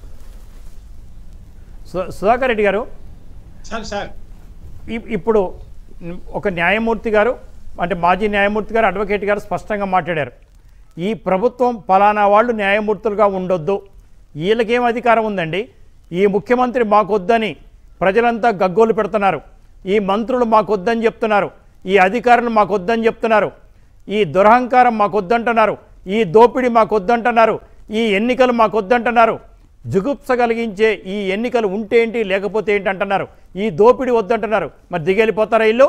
Speaker 1: సుధాకర్ రెడ్డి గారు, ఇప్పుడు ఒక న్యాయమూర్తి గారు అంటే మాజీ న్యాయమూర్తి గారు, అడ్వకేట్ గారు స్పష్టంగా మాట్లాడారు. ఈ ప్రభుత్వం పలానా వాళ్ళు న్యాయమూర్తులుగా ఉండొద్దు, వీళ్ళకేం అధికారం ఉందండి? ఈ ముఖ్యమంత్రి మాకొద్దని ప్రజలంతా గగ్గోలు పెడుతున్నారు, ఈ మంత్రులు మాకొద్దని చెప్తున్నారు, ఈ అధికారులు మాకొద్దని చెప్తున్నారు, ఈ దురహంకారం మాకొద్దంటున్నారు, ఈ దోపిడీ మాకొద్దంటున్నారు, ఈ ఎన్నికలు మాకొద్దంటున్నారు, జుగుప్స కలిగించే ఈ ఎన్నికలు ఉంటే ఏంటి లేకపోతే ఏంటి అంటున్నారు, ఈ దోపిడీ వద్దంటున్నారు. మరి దిగెళ్ళిపోతారా ఇల్లు?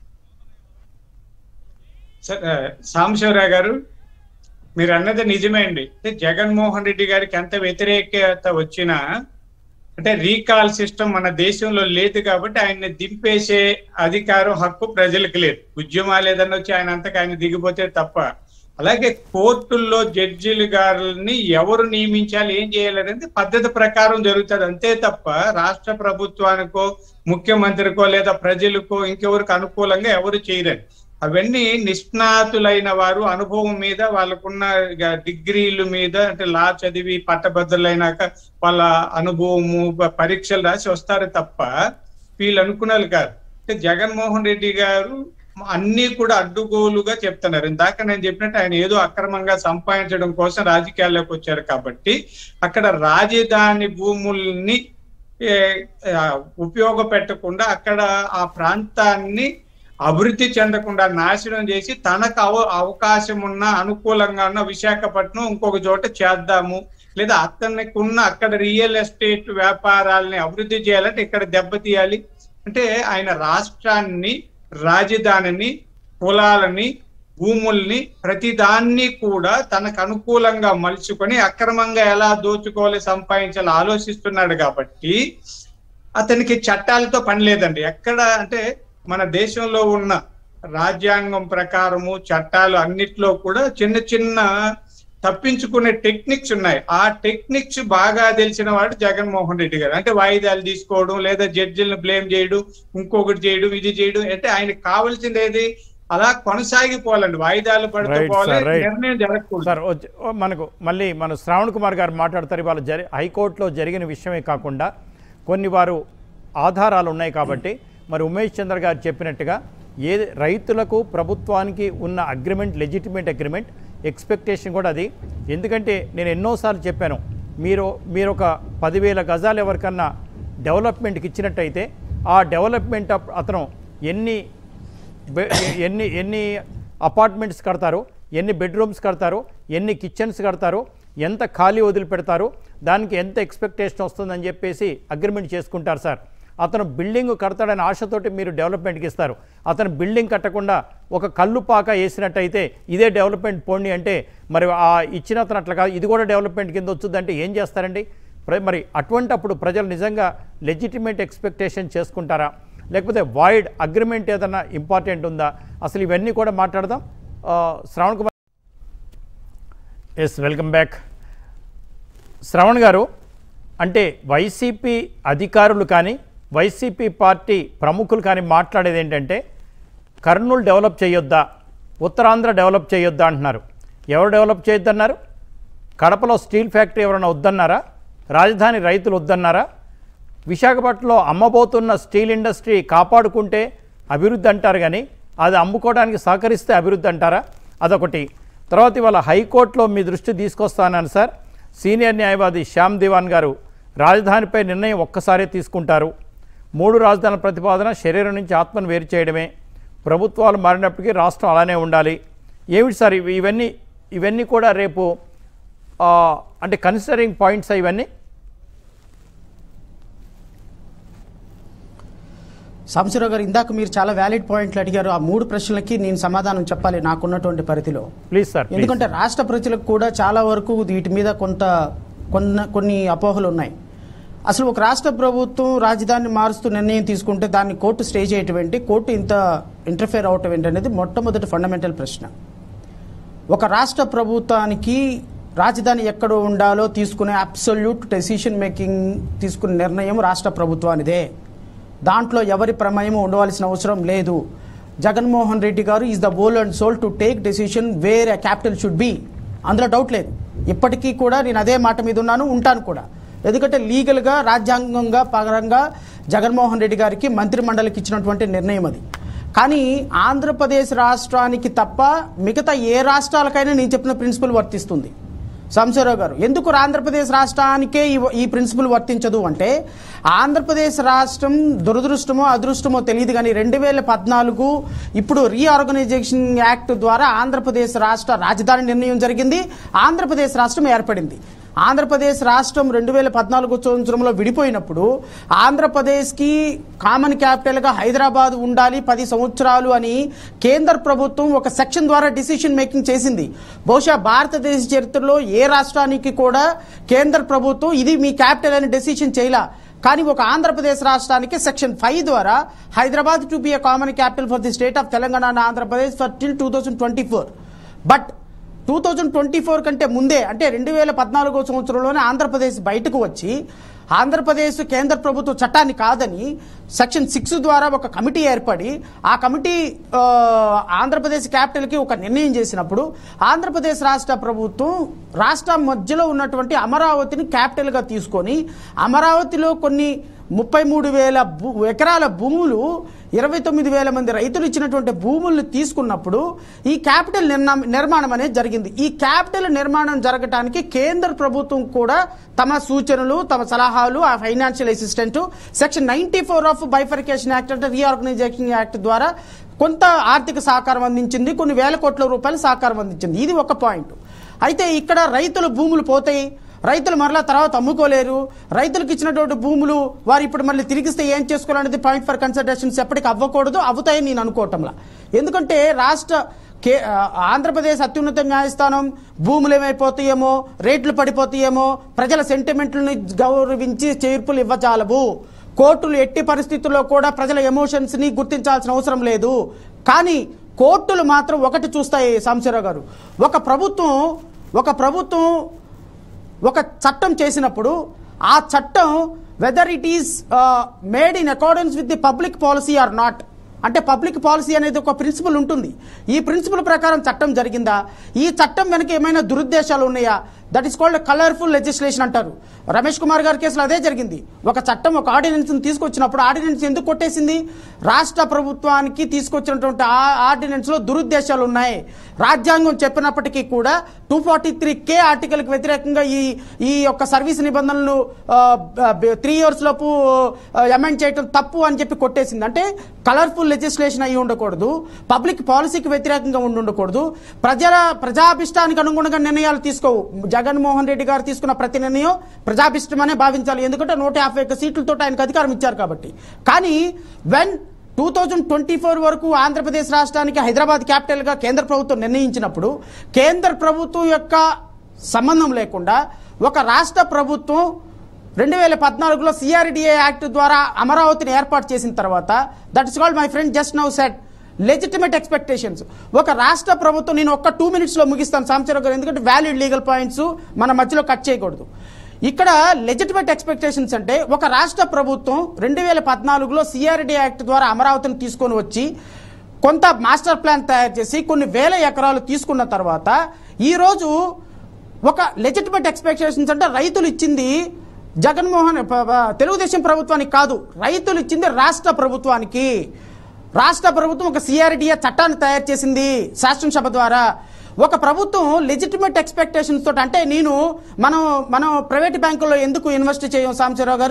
Speaker 3: సాంబశివరావు గారు, మీరు అన్నది నిజమే అండి. అంటే జగన్మోహన్ రెడ్డి గారికి ఎంత వ్యతిరేకత వచ్చినా అంటే రీకాల్ సిస్టమ్ మన దేశంలో లేదు కాబట్టి ఆయన్ని దింపేసే అధికారం హక్కు ప్రజలకు లేదు. ఉద్యమాలు ఏదన్నా వచ్చి ఆయన అంతకు ఆయన దిగిపోతే తప్ప. అలాగే కోర్టుల్లో జడ్జిలు గారిని ఎవరు నియమించాలి, ఏం చేయాలి అనేది పద్ధతి ప్రకారం జరుగుతుంది అంతే తప్ప రాష్ట్ర ప్రభుత్వానికో ముఖ్యమంత్రికో లేదా ప్రజలకో ఇంకెవరికి అనుకూలంగా ఎవరు చేయలేరు. అవన్నీ నిష్ణాతులైన వారు అనుభవం మీద, వాళ్ళకున్న డిగ్రీల మీద, అంటే లా చదివి పట్టభద్రులైనాక వాళ్ళ అనుభవము పరీక్షలు రాసి వస్తారు తప్ప వీళ్ళు అనుకున్నారు కాదు. అంటే జగన్మోహన్ రెడ్డి గారు అన్ని కూడా అడ్డుగోలుగా చెప్తున్నారు. ఇందాక నేను చెప్పినట్టు ఆయన ఏదో అక్రమంగా సంపాదించడం కోసం రాజకీయాల్లోకి వచ్చారు కాబట్టి అక్కడ రాజధాని భూముల్ని ఉపయోగపెట్టకుండా అక్కడ ఆ ప్రాంతాన్ని అభివృద్ధి చెందకుండా నాశనం చేసి తనకు అవకాశం ఉన్న అనుకూలంగా ఉన్న విశాఖపట్నం ఇంకొక చోట చేద్దాము, లేదా అతనికి ఉన్న అక్కడ రియల్ ఎస్టేట్ వ్యాపారాలని అభివృద్ధి చేయాలంటే ఇక్కడ దెబ్బతీయాలి అంటే ఆయన రాష్ట్రాన్ని, రాజధానిని, కులాలని, భూముల్ని ప్రతిదాన్ని కూడా తనకు అనుకూలంగా మలుచుకొని అక్రమంగా ఎలా దోచుకోవాలి, సంపాదించాలి ఆలోచిస్తున్నాడు కాబట్టి అతనికి చట్టాలతో పని లేదండి. ఎక్కడ అంటే మన దేశంలో ఉన్న రాజ్యాంగం ప్రకారము చట్టాలు అన్నిట్లో కూడా చిన్న చిన్న తప్పించుకునే టెక్నిక్స్ ఉన్నాయి. ఆ టెక్నిక్స్ బాగా తెలిసిన వాడు జగన్మోహన్ రెడ్డి గారు. అంటే వాయిదాలు తీసుకోవడం, లేదా జడ్జిలను బ్లేమ్ చేయడం, ఇంకొకటి చేయడం, ఇది చేయడం. అంటే ఆయనకు కావాల్సింది ఏది, అలా కొనసాగిపోవాలండి, వాయిదాలు పడుతూ పోవాలి, నిర్ణయం జరగకూడదు.
Speaker 1: సార్ మనకు మళ్ళీ మన శ్రావణ్ కుమార్ గారు మాట్లాడతారు. ఇవాళ హైకోర్టులో జరిగిన విషయమే కాకుండా కొన్ని వారు ఆధారాలు ఉన్నాయి కాబట్టి మరి ఉమేష్ చంద్ర గారు చెప్పినట్టుగా రైతులకు ప్రభుత్వానికి ఉన్న అగ్రిమెంట్ లెజిటిమేట్ అగ్రిమెంట్, ఎక్స్పెక్టేషన్ కూడా అది. ఎందుకంటే నేను ఎన్నోసార్లు చెప్పాను, మీరు ఒక 10,000 గజాలు ఎవరికన్నా డెవలప్మెంట్కి ఇచ్చినట్టయితే ఆ డెవలప్మెంట్ అతను ఎన్ని అపార్ట్మెంట్స్ కడతారు, ఎన్ని బెడ్రూమ్స్ కడతారు, ఎన్ని కిచెన్స్ కడతారు, ఎంత ఖాళీ వదిలిపెడతారు, దానికి ఎంత ఎక్స్పెక్టేషన్ వస్తుందని చెప్పేసి అగ్రిమెంట్ చేసుకుంటారు సార్. అతను బిల్డింగ్ కడతాడని ఆశతోటి మీరు డెవలప్మెంట్కి ఇస్తారు. అతను బిల్డింగ్ కట్టకుండా ఒక కళ్ళు పాక వేసినట్టయితే ఇదే డెవలప్మెంట్ పోండి అంటే మరి ఆ ఇచ్చిన అతను అట్లా కాదు, ఇది కూడా డెవలప్మెంట్ కింద వచ్చుద్దంటే ఏం చేస్తారండి? మరి అటువంటప్పుడు ప్రజలు నిజంగా లెజిటిమేట్ ఎక్స్పెక్టేషన్ చేసుకుంటారా, లేకపోతే వాయిడ్ అగ్రిమెంట్ ఏదన్నా ఇంపార్టెంట్ ఉందా? అసలు ఇవన్నీ కూడా మాట్లాడదాం. Shravan Kumar. Yes, welcome back. Shravan గారు, అంటే వైసీపీ అధికారులు కానీ వైసీపీ పార్టీ ప్రముఖులు కానీ మాట్లాడేది ఏంటంటే కర్నూలు డెవలప్ చేయొద్దా, ఉత్తరాంధ్ర డెవలప్ చేయొద్దా అంటున్నారు. ఎవరు డెవలప్ చేయొద్దన్నారు? కడపలో స్టీల్ ఫ్యాక్టరీ ఎవరైనా వద్దన్నారా? రాజధాని రైతులు వద్దన్నారా? విశాఖపట్నంలో అమ్మబోతున్న స్టీల్ ఇండస్ట్రీ కాపాడుకుంటే అభివృద్ధి అంటారు, కానీ అది అమ్ముకోవడానికి సహకరిస్తే అభివృద్ధి అంటారా? అదొకటి. తర్వాత ఇవాళ హైకోర్టులో మీ దృష్టి తీసుకొస్తానని సార్ సీనియర్ న్యాయవాది శ్యామ్ దివాన్ గారు రాజధానిపై నిర్ణయం ఒక్కసారే తీసుకుంటారు, 3 రాజధానుల ప్రతిపాదన శరీరం నుంచి ఆత్మను వేరు చేయడమే, ప్రభుత్వాలు మారినప్పటికీ రాష్ట్రం అలానే ఉండాలి, ఏమిటి సార్ ఇవన్నీ కూడా రేపు అంటే కన్సిడరింగ్ పాయింట్స్ ఇవన్నీ?
Speaker 2: సాంబశివరావు గారు, ఇందాక మీరు చాలా వ్యాలిడ్ పాయింట్లు అడిగారు. ఆ 3 ప్రశ్నలకి నేను సమాధానం చెప్పాలి నాకున్నటువంటి పరిధిలో.
Speaker 1: Please sir.
Speaker 2: ఎందుకంటే రాష్ట్ర ప్రజలకు కూడా చాలా వరకు వీటి మీద కొన్ని అపోహలు ఉన్నాయి. అసలు ఒక రాష్ట్ర ప్రభుత్వం రాజధానిని మారుస్తూ నిర్ణయం తీసుకుంటే దాన్ని కోర్టు స్టే చేయటం ఏంటి, కోర్టు ఇంత ఇంటర్ఫేర్ అవటం ఏంటి అనేది మొట్టమొదటి ఫండమెంటల్ ప్రశ్న. ఒక రాష్ట్ర ప్రభుత్వానికి రాజధాని ఎక్కడ ఉండాలో తీసుకునే అబ్సల్యూట్ డెసిషన్ మేకింగ్ తీసుకునే నిర్ణయం రాష్ట్ర ప్రభుత్వానిదే. దాంట్లో ఎవరి ప్రమేయం ఉండవలసిన అవసరం లేదు. జగన్మోహన్ రెడ్డి గారు is the whole and sole to take decision where a capital should be. అందులో డౌట్ లేదు. ఇప్పటికీ కూడా నేను అదే మాట మీద ఉంటాను కూడా. ఎందుకంటే లీగల్గా రాజ్యాంగంగా పరంగా జగన్మోహన్ రెడ్డి గారికి మంత్రిమండలికి ఇచ్చినటువంటి నిర్ణయం అది. కానీ ఆంధ్రప్రదేశ్ రాష్ట్రానికి తప్ప మిగతా ఏ రాష్ట్రాలకైనా నేను చెప్పిన ప్రిన్సిపల్ వర్తిస్తుంది. సాంబశివరావు గారు, ఎందుకు ఆంధ్రప్రదేశ్ రాష్ట్రానికే ఈ ప్రిన్సిపల్ వర్తించదు అంటే, ఆంధ్రప్రదేశ్ రాష్ట్రం దురదృష్టమో అదృష్టమో తెలియదు కానీ 2014 ఇప్పుడు రీఆర్గనైజేషన్ యాక్ట్ ద్వారా ఆంధ్రప్రదేశ్ రాష్ట్ర రాజధాని నిర్ణయం జరిగింది. ఆంధ్రప్రదేశ్ రాష్ట్రం ఏర్పడింది. ఆంధ్రప్రదేశ్ రాష్ట్రం 2014 సంవత్సరంలో విడిపోయినప్పుడు ఆంధ్రప్రదేశ్కి కామన్ క్యాపిటల్గా హైదరాబాద్ ఉండాలి 10 సంవత్సరాలు అని కేంద్ర ప్రభుత్వం ఒక సెక్షన్ ద్వారా డిసిషన్ మేకింగ్ చేసింది. బహుశా భారతదేశ చరిత్రలో ఏ రాష్ట్రానికి కూడా కేంద్ర ప్రభుత్వం ఇది మీ క్యాపిటల్ అని డెసిషన్ చేయలా. కానీ ఒక ఆంధ్రప్రదేశ్ రాష్ట్రానికి సెక్షన్ 5 ద్వారా Hyderabad to be a common capital for the state of Telangana and Andhra Pradesh for till 2024. But 2024 కంటే ముందే అంటే 2014 సంవత్సరంలోనే ఆంధ్రప్రదేశ్ బయటకు వచ్చి ఆంధ్రప్రదేశ్ కేంద్ర ప్రభుత్వ చట్టాన్ని కాదని సెక్షన్ 6 ద్వారా ఒక కమిటీ ఏర్పడి ఆ కమిటీ ఆంధ్రప్రదేశ్ క్యాపిటల్కి ఒక నిర్ణయం చేసినప్పుడు ఆంధ్రప్రదేశ్ రాష్ట్ర ప్రభుత్వం రాష్ట్రం మధ్యలో ఉన్నటువంటి అమరావతిని క్యాపిటల్గా తీసుకొని అమరావతిలో కొన్ని 33,000 ఎకరాల భూములు 29,000 మంది రైతులు ఇచ్చినటువంటి భూములను తీసుకున్నప్పుడు ఈ క్యాపిటల్ నిర్మాణం అనేది జరిగింది. ఈ క్యాపిటల్ నిర్మాణం జరగటానికి కేంద్ర ప్రభుత్వం కూడా తమ సూచనలు తమ సలహాలు ఆ financial assistant section 94 of bifurcation act అంటే రీఆర్గనైజేషన్ యాక్ట్ ద్వారా కొంత ఆర్థిక సహకారం అందించింది. కొన్ని వేల కోట్ల రూపాయలు సహకారం అందించింది. ఇది ఒక పాయింట్. అయితే ఇక్కడ రైతుల భూములు పోతాయి, రైతులు మరలా తర్వాత అమ్ముకోలేరు. రైతులకు ఇచ్చినటువంటి భూములు వారు ఇప్పుడు మళ్ళీ తిరిగిస్తే ఏం చేసుకోవాలనేది పాయింట్ ఫర్ కన్సిడరేషన్స్ ఎప్పటికీ అవ్వకూడదు, అవుతాయని నేను అనుకోవటంలా. ఎందుకంటే ఆంధ్రప్రదేశ్ అత్యున్నత న్యాయస్థానం భూములు ఏమైపోతాయేమో, రేట్లు పడిపోతాయేమో, ప్రజల సెంటిమెంట్లను గౌరవించి తీర్పులు ఇవ్వచాలవు. కోర్టులు ఎట్టి పరిస్థితుల్లో కూడా ప్రజల ఎమోషన్స్ని గుర్తించాల్సిన అవసరం లేదు. కానీ కోర్టులు మాత్రం ఒకటి చూస్తాయి సాంబశివరావు గారు, ఒక ప్రభుత్వం ఒక చట్టం చేసినప్పుడు ఆ చట్టం whether it is made in accordance with the public policy or not. అంటే పబ్లిక్ పాలసీ అనేది ఒక ప్రిన్సిపల్ ఉంటుంది. ఈ ప్రిన్సిపల్ ప్రకారం చట్టం జరిగిందా, ఈ చట్టం వెనక ఏమైనా దురుద్దేశాలు ఉన్నాయా, that is called colourful legislation అంటారు. రమేష్ కుమార్ గారి కేసులో అదే జరిగింది. ఒక చట్టం ఒక ఆర్డినెన్స్ని తీసుకొచ్చినప్పుడు ఆర్డినెన్స్ ఎందుకు కొట్టేసింది, రాష్ట్ర ప్రభుత్వానికి తీసుకొచ్చినటువంటి ఆ ఆర్డినెన్స్లో దురుద్దేశాలు ఉన్నాయి. రాజ్యాంగం చెప్పినప్పటికీ కూడా 243K ఆర్టికల్కి వ్యతిరేకంగా ఈ యొక్క సర్వీస్ నిబంధనలు 3 years లోపు అమెండ్ చేయడం తప్పు అని చెప్పి కొట్టేసింది. అంటే కలర్ఫుల్ లెజిస్లేషన్ అయి ఉండకూడదు, పబ్లిక్ పాలసీకి వ్యతిరేకంగా ఉండకూడదు, ప్రజాభిష్టానికి అనుగుణంగా నిర్ణయాలు తీసుకోవు. జగన్మోహన్ రెడ్డి గారు తీసుకున్న ప్రతి నిర్ణయం ప్రజాభిష్టమనే భావించాలి. ఎందుకంటే 151 సీట్లతో ఆయనకు అధికారం ఇచ్చారు కాబట్టి. కానీ 2024 వరకు ఆంధ్రప్రదేశ్ రాష్ట్రానికి హైదరాబాద్ క్యాపిటల్గా కేంద్ర ప్రభుత్వం నిర్ణయించినప్పుడు కేంద్ర ప్రభుత్వం యొక్క సంబంధం లేకుండా ఒక రాష్ట్ర ప్రభుత్వం 2014లో CRDA యాక్ట్ ద్వారా అమరావతిని ఏర్పాటు చేసిన తర్వాత that is called my friend just now said legitimate expectations. ఒక రాష్ట్ర ప్రభుత్వం, నేను ఒక్క 2 minutesలో ముగిస్తాను సాంబశివరావు గారు, ఎందుకంటే వ్యాలిడ్ లీగల్ పాయింట్స్ మన మధ్యలో కట్ చేయకూడదు. ఇక్కడ లెజిటిమేట్ ఎక్స్పెక్టేషన్స్ అంటే ఒక రాష్ట్ర ప్రభుత్వం 2014లో CRDA యాక్ట్ ద్వారా అమరావతిని తీసుకొని వచ్చి కొంత మాస్టర్ ప్లాన్ తయారు చేసి కొన్ని వేల ఎకరాలు తీసుకున్న తర్వాత ఈరోజు ఒక లెజిటిమేట్ ఎక్స్పెక్టేషన్స్ అంటే రైతులు ఇచ్చింది తెలుగుదేశం ప్రభుత్వానికి కాదు, రైతులు ఇచ్చింది రాష్ట్ర ప్రభుత్వానికి. రాష్ట్ర ప్రభుత్వం ఒక CRDA చట్టాన్ని తయారు చేసింది శాసనసభ ద్వారా. ఒక ప్రభుత్వం లెజిటిమేట్ ఎక్స్పెక్టేషన్స్ తోటి, అంటే మనం ప్రైవేట్ బ్యాంకుల్లో ఎందుకు ఇన్వెస్ట్ చేయం సాంబశివరావు గారు,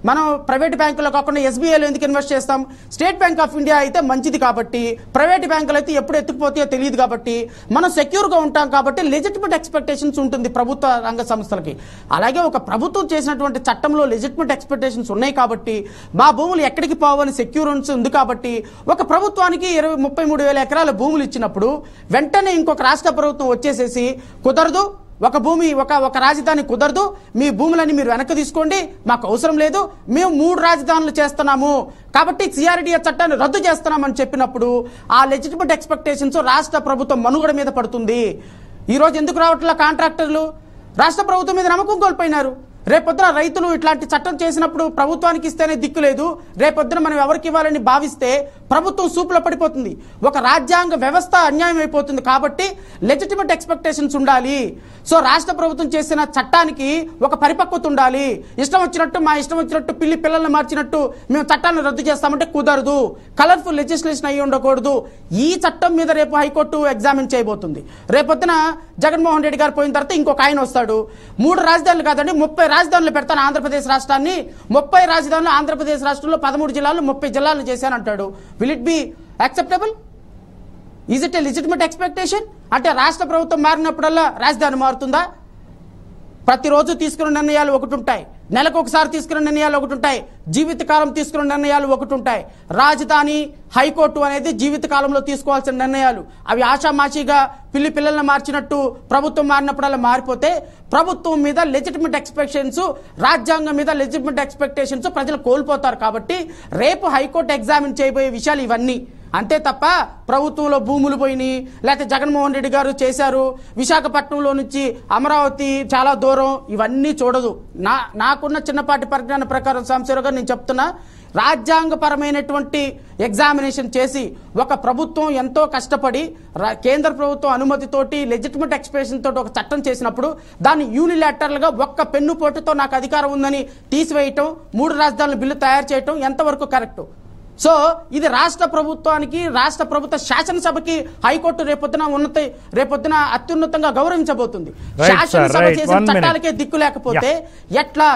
Speaker 2: మనం ప్రైవేట్ బ్యాంకులో కాకుండా ఎస్బీఐలో ఎందుకు ఇన్వెస్ట్ చేస్తాం? స్టేట్ బ్యాంక్ ఆఫ్ ఇండియా అయితే మంచిది కాబట్టి, ప్రైవేట్ బ్యాంకులు అయితే ఎప్పుడు ఎత్తుకుపోతాయో తెలియదు కాబట్టి మనం సెక్యూర్గా ఉంటాం కాబట్టి లెజిటిమేట్ ఎక్స్పెక్టేషన్స్ ఉంటుంది ప్రభుత్వ రంగ సంస్థలకి. అలాగే ఒక ప్రభుత్వం చేసినటువంటి చట్టంలో లెజిటిమేట్ ఎక్స్పెక్టేషన్స్ ఉన్నాయి కాబట్టి మా భూములు ఎక్కడికి పోవని సెక్యూరెన్స్ ఉంది కాబట్టి ఒక ప్రభుత్వానికి 33,000 ఎకరాల భూములు ఇచ్చినప్పుడు వెంటనే ఇంకొక రాష్ట్ర ప్రభుత్వం వచ్చేసేసి కుదరదు, ఒక భూమి ఒక రాజధాని కుదరదు, మీ భూములని మీరు వెనక్కి తీసుకోండి, మాకు అవసరం లేదు, మేము 3 రాజధానులు చేస్తున్నాము కాబట్టి సిఆర్డిఏ చట్టాన్ని రద్దు చేస్తున్నామని చెప్పినప్పుడు ఆ లెజిటిమేట్ ఎక్స్పెక్టేషన్స్ రాష్ట్ర ప్రభుత్వం మనుగడ మీద పడుతుంది. ఈరోజు ఎందుకు రావట్లా కాంట్రాక్టర్లు? రాష్ట్ర ప్రభుత్వం మీద నమ్మకం కోల్పోయినారు. రేపొద్దున రైతులు ఇట్లాంటి చట్టం చేసినప్పుడు ప్రభుత్వానికి ఇస్తేనే దిక్కు లేదు, రేపొద్దున మనం ఎవరికి ఇవ్వాలని భావిస్తే ప్రభుత్వం సూపులో పడిపోతుంది, ఒక రాజ్యాంగ వ్యవస్థ అన్యాయం అయిపోతుంది. కాబట్టి లెజిటిమేట్ ఎక్స్పెక్టేషన్స్ ఉండాలి. సో రాష్ట్ర ప్రభుత్వం చేసిన చట్టానికి ఒక పరిపక్వత ఉండాలి. ఇష్టం వచ్చినట్టు మా ఇష్టం వచ్చినట్టు పిల్లల్ని మార్చినట్టు మేము చట్టాన్ని రద్దు చేస్తామంటే కుదరదు. కలర్ఫుల్ లెజిస్లేషన్ అయ్యి ఉండకూడదు. ఈ చట్టం మీద రేపు హైకోర్టు ఎగ్జామిన్ చేయబోతుంది. రేపొద్దున జగన్మోహన్ రెడ్డి గారు పోయిన తర్వాత ఇంకొక ఆయన వస్తాడు, 3 రాజధానులు కాదండి 30 రాజధానులు పెడతాను ఆంధ్రప్రదేశ్ రాష్ట్రాన్ని, 30 రాజధానులు ఆంధ్రప్రదేశ్ రాష్ట్రంలో 13 జిల్లాలు 30 జిల్లాలు చేశానంటాడు. Will it be acceptable? Is it a legitimate expectation? అంటే రాష్ట్ర ప్రభుత్వం మారినప్పుడల్లా రాజధాని మారుతుందా? ప్రతిరోజు తీసుకున్న నిర్ణయాలు ఒకటి ఉంటాయి, నెలకు ఒకసారి తీసుకున్న నిర్ణయాలు ఒకటి ఉంటాయి, జీవితకాలం తీసుకున్న నిర్ణయాలు ఒకటి ఉంటాయి. రాజధాని హైకోర్టు అనేది జీవితకాలంలో తీసుకోవాల్సిన నిర్ణయాలు. అవి ఆషామాషిగా పిల్లల్ని మార్చినట్టు ప్రభుత్వం మారినప్పుడల్లా మారిపోతే ప్రభుత్వం మీద లెజిటిమేట్ ఎక్స్పెక్టేషన్స్, రాజ్యాంగం మీద లెజిటిమేట్ ఎక్స్పెక్టేషన్స్ ప్రజలు కోల్పోతారు. కాబట్టి రేపు హైకోర్టు ఎగ్జామిన్ చేయబోయే విషయాలు ఇవన్నీ. అంతే తప్ప ప్రభుత్వంలో భూములు పోయినాయి, లేకపోతే జగన్మోహన్ రెడ్డి గారు చేశారు, విశాఖపట్నంలో నుంచి అమరావతి చాలా దూరం, ఇవన్నీ చూడదు. నాకున్న చిన్నపాటి పరిజ్ఞానం ప్రకారం సాంబశివరావు గారు నేను చెప్తున్నా, రాజ్యాంగపరమైనటువంటి ఎగ్జామినేషన్ చేసి ఒక ప్రభుత్వం ఎంతో కష్టపడి కేంద్ర ప్రభుత్వం అనుమతితోటి లెజిటిమేట్ ఎక్స్ప్రెషన్ తోటి ఒక చట్టం చేసినప్పుడు దాన్ని యూనిలాటరల్గా ఒక్క పెన్నుపోటుతో నాకు అధికారం ఉందని తీసివేయటం, 3 రాజధానుల బిల్లు తయారు చేయటం ఎంతవరకు కరెక్ట్? సో ఇది రాష్ట్ర ప్రభుత్వానికి, రాష్ట్ర ప్రభుత్వ శాసనసభకి హైకోర్టు రేపొద్దున అత్యున్నతంగా గౌరవించబోతుంది. శాసనసభ చేసిన చట్టాలకే దిక్కు లేకపోతే ఎట్లా?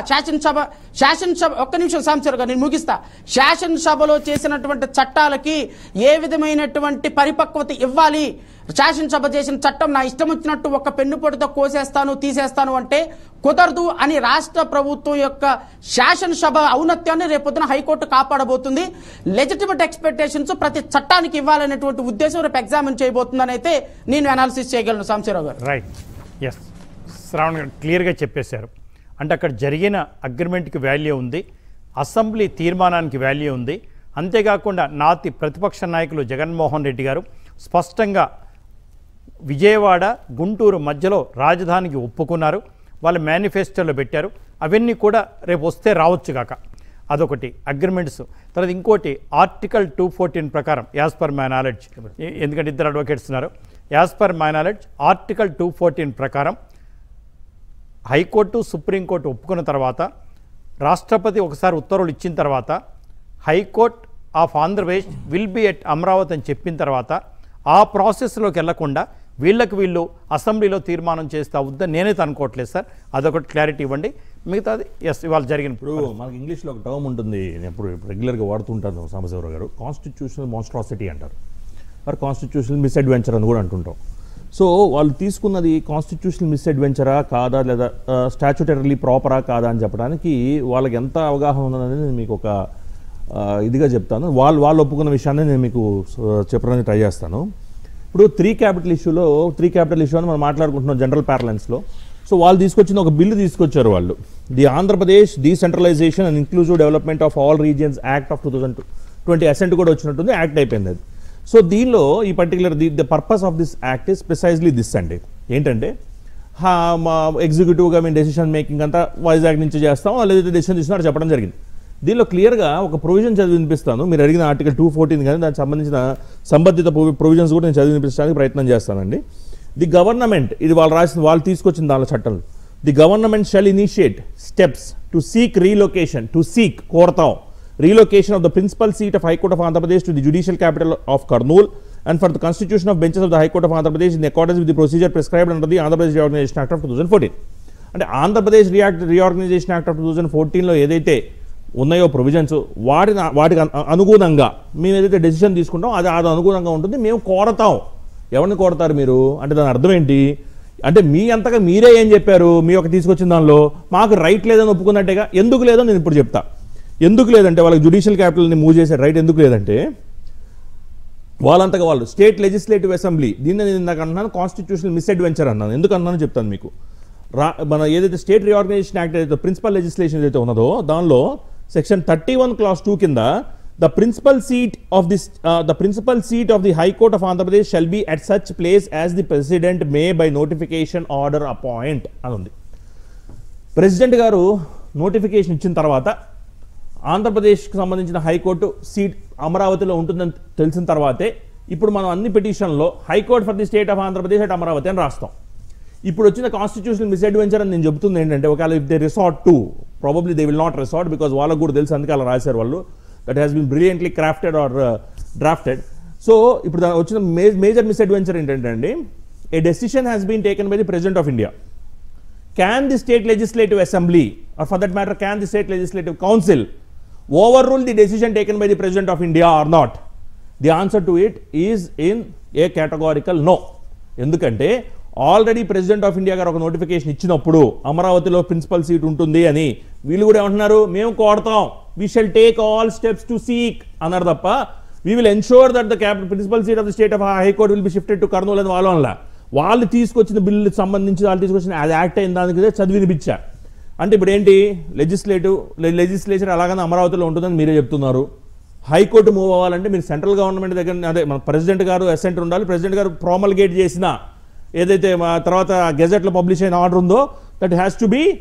Speaker 2: శాసనసభ ఒక్క నిమిషం సాంబశివరావు గారు నేను ముగిస్తా. శాసనసభలో చేసినటువంటి చట్టాలకి ఏ విధమైనటువంటి పరిపక్వత ఇవ్వాలి? శాసనసభ చేసిన చట్టం నా ఇష్టం వచ్చినట్టు ఒక పెన్నుపొడితో కోసేస్తాను తీసేస్తాను అంటే కుదరదు అని రాష్ట్ర ప్రభుత్వం యొక్క శాసనసభ ఔన్నత్యాన్ని రేపొద్దున హైకోర్టు కాపాడబోతుంది. లెజిటిమేట్ ఎక్స్పెక్టేషన్స్ ప్రతి చట్టానికి ఇవ్వాలనేటువంటి ఉద్దేశం రేపు ఎగ్జామిన్ చేయబోతుందని అయితే నేను అనాలిసిస్ చేయగలను సాంబశివరావు గారు.
Speaker 1: రైట్, ఎస్, శ్రావణ్ గారు క్లియర్గా చెప్పేశారు. అంటే అక్కడ జరిగిన అగ్రిమెంట్కి వాల్యూ ఉంది, అసెంబ్లీ తీర్మానానికి వాల్యూ ఉంది. అంతేకాకుండా నాటి ప్రతిపక్ష నాయకులు జగన్మోహన్ రెడ్డి గారు స్పష్టంగా విజయవాడ గుంటూరు మధ్యలో రాజధానికి ఒప్పుకున్నారు, వాళ్ళ మేనిఫెస్టోలో పెట్టారు. అవన్నీ కూడా రేపు వస్తే రావచ్చు కాక, అదొకటి అగ్రిమెంట్స్. తర్వాత ఇంకోటి ఆర్టికల్ 214 ప్రకారం యాజ్ పర్ మై నాలెడ్జ్, ఎందుకంటే ఇద్దరు అడ్వకేట్స్ ఉన్నారు, as per my knowledge article 214 ప్రకారం హైకోర్టు సుప్రీంకోర్టు ఒప్పుకున్న తర్వాత, రాష్ట్రపతి ఒకసారి ఉత్తర్వులు ఇచ్చిన తర్వాత, high court of Andhra Pradesh will be at Amaravati అని చెప్పిన తర్వాత ఆ ప్రాసెస్లోకి వెళ్లకుండా వీళ్ళు అసెంబ్లీలో తీర్మానం చేస్తే అవుద్దని నేనైతే అనుకోవట్లేదు సార్. అదొకటి క్లారిటీ ఇవ్వండి. మిగతాది ఎస్ ఇవాళ జరిగిన.
Speaker 4: ఇప్పుడు మనకి ఇంగ్లీష్లో ఒక టర్మ్ ఉంటుంది, నేను ఎప్పుడు రెగ్యులర్గా వాడుతుంటాను సాంబశివరావు గారు, కాన్స్టిట్యూషనల్ మాన్స్ట్రాసిటీ అంటారు, మరి కాన్స్టిట్యూషనల్ మిస్అడ్వెంచర్ అని కూడా అంటుంటాం. సో వాళ్ళు తీసుకున్నది కాన్స్టిట్యూషనల్ మిస్అడ్వెంచరా కాదా, లేదా స్టాచ్యుటరీలీ ప్రాపరా కాదా అని చెప్పడానికి వాళ్ళకి ఎంత అవగాహన ఉందనేది నేను మీకు ఒక ఇదిగా చెప్తాను. వాళ్ళు ఒప్పుకున్న విషయాన్ని నేను మీకు చెప్పడానికి ట్రై చేస్తాను. ఇప్పుడు 3 క్యాపిటల్ ఇష్యూ అని మనం మాట్లాడుకుంటున్నాం జనరల్ ప్యారలెన్స్లో. సో వాళ్ళు తీసుకొచ్చిన ఒక బిల్లు తీసుకొచ్చారు వాళ్ళు, the Andhra Pradesh decentralisation and inclusive development of all regions act of 2020 assent కూడా వచ్చినట్టుంది, యాక్ట్ అయిపోయింది అది. సో దీనిలో ఈ particular the purpose of this act is precisely this అండి. ఏంటంటే మా ఎగ్జిక్యూటివ్గా మేము డెసిషన్ మేకింగ్ అంతా వైజాగ్ నుంచి చేస్తాం, లేదా డెసిషన్ తీసుకున్నారో చెప్పడం జరిగింది. దీనిలో క్లియర్గా ఒక ప్రొవిజన్ చదివి వినిపిస్తాను. మీరు అడిగిన ఆర్టికల్ 214 కానీ దానికి సంబంధించిన సంబంధిత ప్రొవిజన్స్ కూడా నేను చదివి వినిపించడానికి ప్రయత్నం చేస్తానండి. ది గవర్నమెంట్, ఇది వాళ్ళు తీసుకొచ్చిన దానిలో చట్టంలో, the government shall initiate steps to seek కోరతాం relocation of the principal seat of High Court of Andhra Pradesh to the judicial capital of Kurnool and for the constitution of benches of the High Court of Andhra Pradesh in accordance with the procedure prescribed under the Andhra Pradesh Reorganization Act of 2014. అంటే Andhra Pradesh reorganisation act of 2014లో ఏదైతే ఉన్నాయో provisions వాటికి అనుగుణంగా మేము ఏదైతే decision తీసుకుంటాం అది అనుగుణంగా ఉంటుంది. మేము కోరతాం. ఎవరిని కోరతారు మీరు అంటే దాని అర్థం ఏంటి అంటే మీ అంతగా మీరే ఏం చెప్పారు మీ యొక్క తీసుకొచ్చిన దానిలో మాకు రైట్ లేదని ఒప్పుకున్నట్టేగా. ఎందుకు లేదో నేను ఇప్పుడు చెప్తా. ఎందుకు లేదంటే వాళ్ళకి జ్యుడిషియల్ క్యాపిటల్ని మూవ్ చేసే రైట్ ఎందుకు లేదంటే వాళ్ళంతగా వాళ్ళు స్టేట్ లెజిస్లేటివ్ అసెంబ్లీ దీన్ని నేను ఇందాక అన్నాను కాన్స్టిట్యూషనల్ మిస్అడ్వెంచర్ అన్నాను. ఎందుకు అన్నానో చెప్తాను మీకు. మన ఏదైతే స్టేట్ రీఆర్గనైజేషన్ యాక్ట్ ఏదైతే ప్రిన్సిపల్ లెజిస్లేషన్ ఏదైతే ఉన్నదో దానిలో సెక్షన్ 31 clause 2 కింద the principal seat of the High Court of Andhra Pradesh shall be at such place as the President may by notification order appoint అని ఉంది. ప్రెసిడెంట్ గారు notification ఇచ్చిన తర్వాత ఆంధ్రప్రదేశ్కి సంబంధించిన హైకోర్టు సీట్ అమరావతిలో ఉంటుందని తెలిసిన తర్వాతే ఇప్పుడు మనం అన్ని పిటిషన్లో high court for the state of Andhra Pradesh at Amaravati అని రాస్తాం. ఇప్పుడు వచ్చిన కాన్స్టిట్యూషనల్ మిస్అడ్వెంచర్ అని నేను చెప్తుంది ఏంటంటే ఒకవేళ if they resort to probably they will not resort because వాళ్ళకు కూడా తెలుసు అందుకే అలా రాశారు వాళ్ళు. That has been brilliantly crafted or drafted. So ఇప్పుడు వచ్చిన మేజర్ మిస్అడ్వెంచర్ ఏంటంటే అండి a decision has been taken by the president of India. Can the state legislative assembly or for that matter can the state legislative council overrule the decision taken by the president of India or not? The answer to it is in a categorical no. ఎందుకంటే already president of India గారు ఒక notification ఇచ్చినప్పుడు అమరావతిలో principal seat ఉంటుంది అని వీళ్ళు కూడా ఏమంటున్నారు మేము కోడతాం we shall take all steps to seek అన్నారు తప్ప we will ensure that the principal seat of the state of High Court will be shifted to Kurnool అని వాళ్ళు అనలా. వాళ్ళు తీసుకొచ్చిన బిల్లుకి సంబంధించి వాళ్ళు తీసుకొచ్చిన అది యాక్ట్ అయిన దానికి చదివినిపించా. అంటే ఇప్పుడు ఏంటి లెజిస్లేచర్ అలాగనే అమరావతిలో ఉంటుందని మీరే చెప్తున్నారు. హైకోర్టు మూవ్ అవ్వాలంటే మీరు సెంట్రల్ గవర్నమెంట్ దగ్గర అదే మన ప్రెసిడెంట్ గారు అసెంట్ ఉండాలి. ప్రెసిడెంట్ గారు ప్రోమల్గేట్ చేసిన ఏదైతే తర్వాత గెజెట్లో పబ్లిష్ అయిన ఆర్డర్ ఉందో దట్ హ్యాస్ టు బి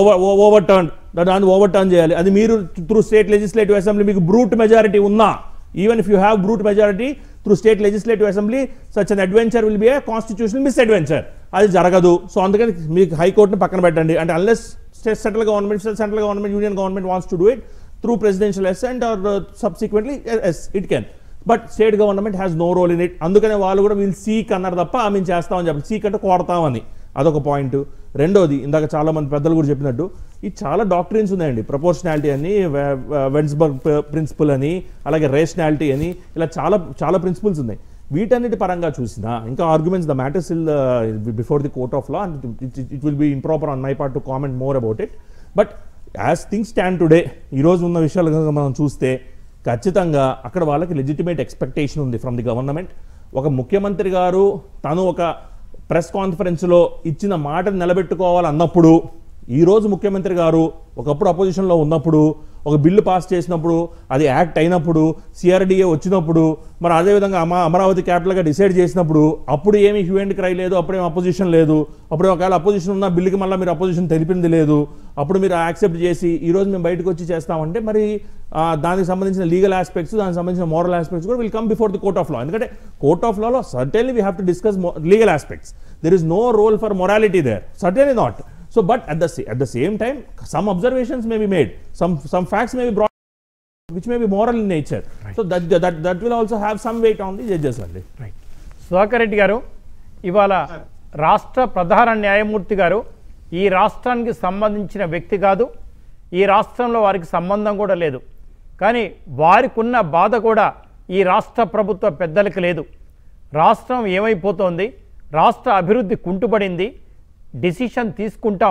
Speaker 4: దాన్ని ఓవర్టర్న్ చేయాలి. అది మీరు త్రూ స్టేట్ లెజిస్లేటివ్ అసెంబ్లీ మీకు బ్రూట్ మెజారిటీ ఉన్నా even if you have brute majority through state legislative assembly such an adventure will be a constitutional misadventure. అది జరగదు. సో అందుకని మీకు హైకోర్టుని పక్కన పెట్టండి. అంటే unless central government union government wants to do it through presidential assent or subsequently it can but state government has no role in it. అందుకనే వాళ్ళు కూడా వీళ్ళు సీక్ అన్నారు తప్ప మేము చేస్తామని చెప్పి సీక్ అంటే కోడతామని అదొక పాయింట్. రెండోది ఇందాక చాలా మంది పెద్దలు కూడా చెప్పినట్టు ఈ చాలా డాక్ట్రిన్స్ ఉన్నాయండి. ప్రపోర్షనాలిటీ అని వెన్స్బర్గ్ ప్రిన్సిపల్ అని అలాగే రేషనాలిటీ అని ఇలా చాలా ప్రిన్సిపల్స్ ఉన్నాయి. వీటన్నిటి పరంగా చూసినా ఇంకా arguments the matters will before the court of law and it will be improper on my part to comment more about it. But as things stand today ఈరోజు ఉన్న విషయాలు కనుక మనం చూస్తే ఖచ్చితంగా అక్కడ వాళ్ళకి లెజిటిమేట్ ఎక్స్పెక్టేషన్ ఉంది ఫ్రమ్ ది గవర్నమెంట్. ఒక ముఖ్యమంత్రి గారు తను ఒక ప్రెస్ కాన్ఫరెన్స్లో ఇచ్చిన మాటను నిలబెట్టుకోవాలన్నప్పుడు ఈరోజు ముఖ్యమంత్రి గారు ఒకప్పుడు అపోజిషన్లో ఉన్నప్పుడు ఒక బిల్లు పాస్ చేసినప్పుడు అది యాక్ట్ అయినప్పుడు సిఆర్డిఏ వచ్చినప్పుడు మరి అదేవిధంగా అమరావతి క్యాపిటల్గా డిసైడ్ చేసినప్పుడు అప్పుడు ఏమి హ్యూ అండ్ క్రై లేదు, అప్పుడేమి అపోజిషన్ లేదు. అప్పుడు ఒకవేళ అపోజిషన్ ఉన్న బిల్లుకి మళ్ళీ మీరు అపోజిషన్ తెలిపింది లేదు. అప్పుడు మీరు యాక్సెప్ట్ చేసి ఈరోజు మేము బయటకు వచ్చి చేస్తామంటే మరి దానికి సంబంధించిన లీగల్ ఆస్పెక్ట్స్ దానికి సంబంధించిన మోరల్ ఆస్పెక్ట్స్ కూడా will come before the court of law. ఎందుకంటే కోర్ట్ ఆఫ్ లాలో certainly we have to discuss legal aspects. There is no role for morality there, certainly not. So, but at the same time, some observations may be made, some facts may be brought, which may be moral in nature. Right. So that will also have some weight on the judges only.
Speaker 1: Right. Sudhakar Reddy garu, ఇవాళ రాష్ట్ర ప్రధాన న్యాయమూర్తి గారు ఈ రాష్ట్రానికి సంబంధించిన వ్యక్తి కాదు, ఈ రాష్ట్రంలో వారికి సంబంధం కూడా లేదు. కానీ వారికి ఉన్న బాధ కూడా ఈ రాష్ట్ర ప్రభుత్వ పెద్దలకు లేదు. రాష్ట్రం ఏమైపోతోంది, రాష్ట్ర అభివృద్ధి కుంటుపడింది, డిసిషన్ తీసుకుంటాం,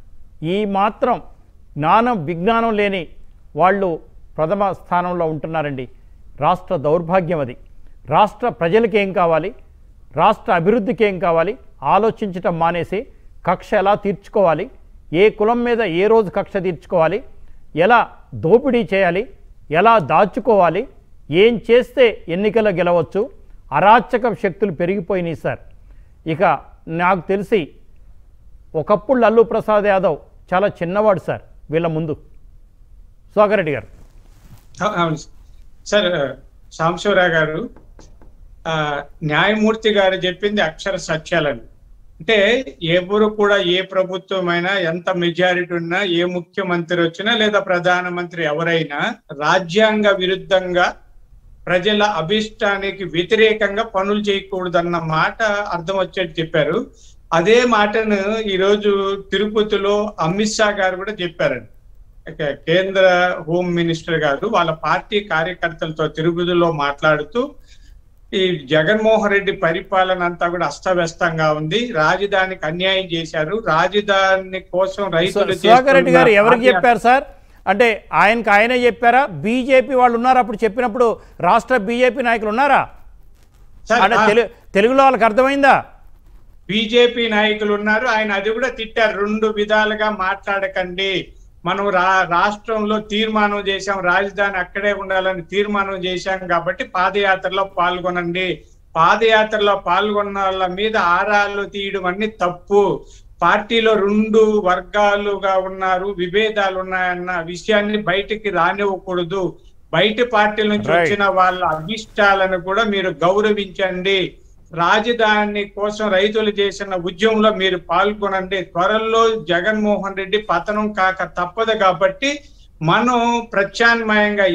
Speaker 1: ఈ మాత్రం జ్ఞానం విజ్ఞానం లేని వాళ్ళు ప్రథమ స్థానంలో ఉంటున్నారండి. రాష్ట్ర దౌర్భాగ్యం అది. రాష్ట్ర ప్రజలకి ఏం కావాలి, రాష్ట్ర అభివృద్ధికి ఏం కావాలి ఆలోచించటం మానేసి కక్ష ఎలా తీర్చుకోవాలి, ఏ కులం మీద ఏ రోజు కక్ష తీర్చుకోవాలి, ఎలా దోపిడీ చేయాలి, ఎలా దాచుకోవాలి, ఏం చేస్తే ఎన్నికల్లో గెలవచ్చు, అరాచక శక్తులు పెరిగిపోయినాయి సార్. ఇక నాకు తెలిసి ఒకప్పుడు లల్లు ప్రసాద్ యాదవ్ చాలా చిన్నవాడు సార్ వీళ్ళ ముందు. సుధాకర్ రెడ్డి గారు.
Speaker 3: అవును సార్. సాంబశివరావు గారు, న్యాయమూర్తి గారు చెప్పింది అక్షర సత్యాలని. అంటే ఎవరు కూడా ఏ ప్రభుత్వమైనా ఎంత మెజారిటీ ఉన్నా ఏ ముఖ్యమంత్రి వచ్చినా లేదా ప్రధానమంత్రి ఎవరైనా రాజ్యాంగ విరుద్ధంగా ప్రజల అభిష్టానికి వ్యతిరేకంగా పనులు చేయకూడదన్న మాట అర్థం వచ్చేట్టు చెప్పారు. అదే మాటను ఈరోజు తిరుపతిలో అమిత్ షా గారు కూడా చెప్పారండి. కేంద్ర హోమ్ మినిస్టర్ గారు వాళ్ళ పార్టీ కార్యకర్తలతో తిరుపతిలో మాట్లాడుతూ ఈ జగన్మోహన్ రెడ్డి పరిపాలన అంతా కూడా అస్తవ్యస్తంగా ఉంది, రాజధానికి అన్యాయం చేశారు, రాజధాని కోసం రైతులు
Speaker 1: సుధాకర్ రెడ్డి గారు ఎవరికి చెప్పారు సార్? అంటే ఆయనకు ఆయనే చెప్పారా? బీజేపీ వాళ్ళు ఉన్నారు అప్పుడు చెప్పినప్పుడు, రాష్ట్ర బీజేపీ నాయకులు ఉన్నారా? తెలుగులో వాళ్ళకి అర్థమైందా?
Speaker 3: బీజేపీ నాయకులు ఉన్నారు, ఆయన అది కూడా తిట్టారు, రెండు విధాలుగా మాట్లాడకండి, మనం రాష్ట్రంలో తీర్మానం చేశాం, రాజధాని అక్కడే ఉండాలని తీర్మానం చేశాం కాబట్టి పాదయాత్రలో పాల్గొనండి, పాదయాత్రలో పాల్గొన్న వాళ్ళ మీద ఆరాలు తీయడం అన్ని తప్పు, పార్టీలో రెండు వర్గాలుగా ఉన్నారు, విభేదాలు ఉన్నాయన్న విషయాన్ని బయటికి రానివ్వకూడదు, బయట పార్టీల నుంచి వచ్చిన వాళ్ళ అభిష్టాలను కూడా మీరు గౌరవించండి, రాజధాని కోసం రైతులు చేసిన ఉద్యమంలో మీరు పాల్గొనండి, త్వరలో జగన్మోహన్ రెడ్డి పతనం కాక తప్పదు కాబట్టి మనం ప్రత్యామ్నాయంగా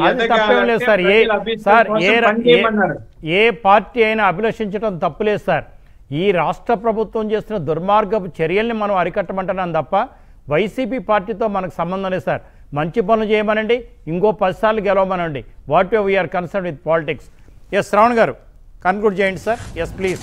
Speaker 1: ఏ పార్టీ అయినా అభిలషించడం తప్పులేదు సార్. ఈ రాష్ట్ర ప్రభుత్వం చేస్తున్న దుర్మార్గపు చర్యల్ని మనం అరికట్టమంటున్నాం తప్ప వైసీపీ పార్టీతో మనకు సంబంధం లేదు సార్. మంచి పనులు చేయమనండి, ఇంకో 10 సార్లు గెలవమనండి. Whatever we are concern with politics. S Shravan garu conclude చేయండి సార్. Yes please.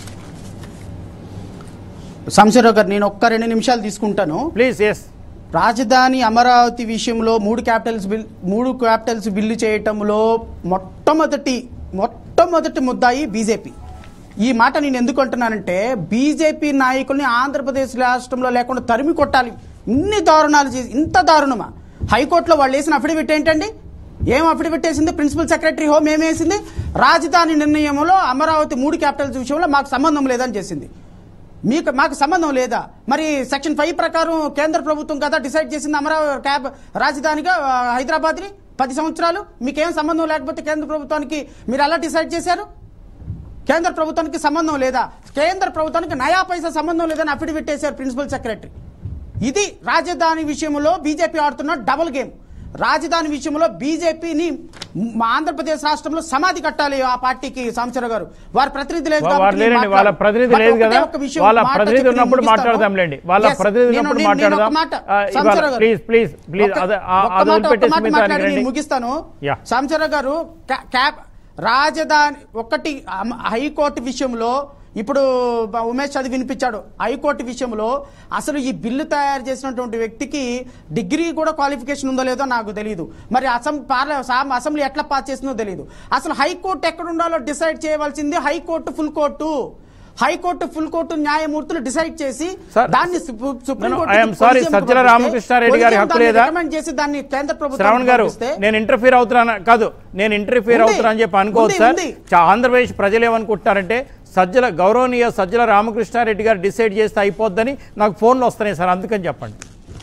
Speaker 2: సాంబశివరావు గారు, నేను ఒక్క 2 నిమిషాలు తీసుకుంటాను
Speaker 1: ప్లీజ్. ఎస్,
Speaker 2: రాజధాని అమరావతి విషయంలో 3 క్యాపిటల్స్ బిల్లు చేయటంలో మొట్టమొదటి ముద్దాయి బీజేపీ. ఈ మాట నేను ఎందుకు అంటున్నానంటే, బీజేపీ నాయకుల్ని ఆంధ్రప్రదేశ్ రాష్ట్రంలో లేకుండా తరిమి కొట్టాలి. ఇన్ని దారుణాలు చేసి, ఇంత దారుణమా? హైకోర్టులో వాళ్ళు వేసిన అఫిడవిట్ ఏంటండి? ఏం అఫిడవిట్ వేసింది? ప్రిన్సిపల్ సెక్రటరీ హోమ్ ఏమేసింది? రాజధాని నిర్ణయంలో అమరావతి 3 క్యాపిటల్స్ విషయంలో మాకు సంబంధం లేదని చేసింది. మాకు సంబంధం లేదా? మరి సెక్షన్ 5 ప్రకారం కేంద్ర ప్రభుత్వం కదా డిసైడ్ చేసింది అమరావతి రాజధానిగా హైదరాబాద్ని 10 సంవత్సరాలు. మీకేం సంబంధం లేకపోతే కేంద్ర ప్రభుత్వానికి మీరు ఎలా డిసైడ్ చేశారు? కేంద్ర ప్రభుత్వానికి సంబంధం లేదా? కేంద్ర ప్రభుత్వానికి నయా పైసా సంబంధం లేదని అఫిడవిట్ వేశారు ప్రిన్సిపల్ సెక్రటరీ. ఇది రాజధాని విషయంలో బీజేపీ ఆడుతున్న డబుల్ గేమ్. రాజధాని విషయంలో బీజేపీని ఆంధ్రప్రదేశ్ రాష్ట్రంలో సమాధి కట్టాలి ఆ పార్టీకి. సాంబశివరావు గారు, వారి ప్రతినిధి లేదు,
Speaker 1: వాళ్ళ ప్రతినిధి లేదు కదా, వాళ్ళ ప్రతినిధి ఉన్నప్పుడు మాట్లాడదాంలేండి, వాళ్ళ ప్రతినిధి ఉన్నప్పుడు మాట్లాడదాం. ప్లీజ్ ప్లీజ్ ప్లీజ్
Speaker 2: ముగిస్తాను. సాంబశివరావు గారు, రాజధాని ఒకటి హైకోర్టు విషయంలో ఇప్పుడు ఉమేష్ చదివి వినిపించాడు. హైకోర్టు విషయంలో అసలు ఈ బిల్లు తయారు చేసినటువంటి వ్యక్తికి డిగ్రీ కూడా క్వాలిఫికేషన్ ఉందో లేదో నాకు తెలియదు. మరి అసెంబ్లీ ఎట్లా పాస్ చేసిందో తెలియదు. అసలు హైకోర్టు ఎక్కడ ఉండాలో డిసైడ్ చేయవలసింది high court, full court. High court, full court న్యాయమూర్తులు డిసైడ్ చేసి దాన్ని
Speaker 1: సజ్జల రామకృష్ణారెడ్డి గారి హక్కు లేదా?
Speaker 2: చేసి దాన్ని కేంద్ర ప్రభుత్వం.
Speaker 1: శ్రవణ్ గారు, నేను ఇంటర్ఫీర్ అవుతున్నా కాదు, నేను ఇంటర్ఫీర్ అవుతున్నా అని చెప్పి అనుకోవచ్చు సార్. ఆంధ్రప్రదేశ్ ప్రజలు ఏమనుకుంటారంటే, గౌరవనీయ సజ్జల రామకృష్ణారెడ్డి గారు డిసైడ్ చేస్తే అయిపోద్దని నాకు ఫోన్లు వస్తున్నాయి సార్, అందుకని చెప్పండి.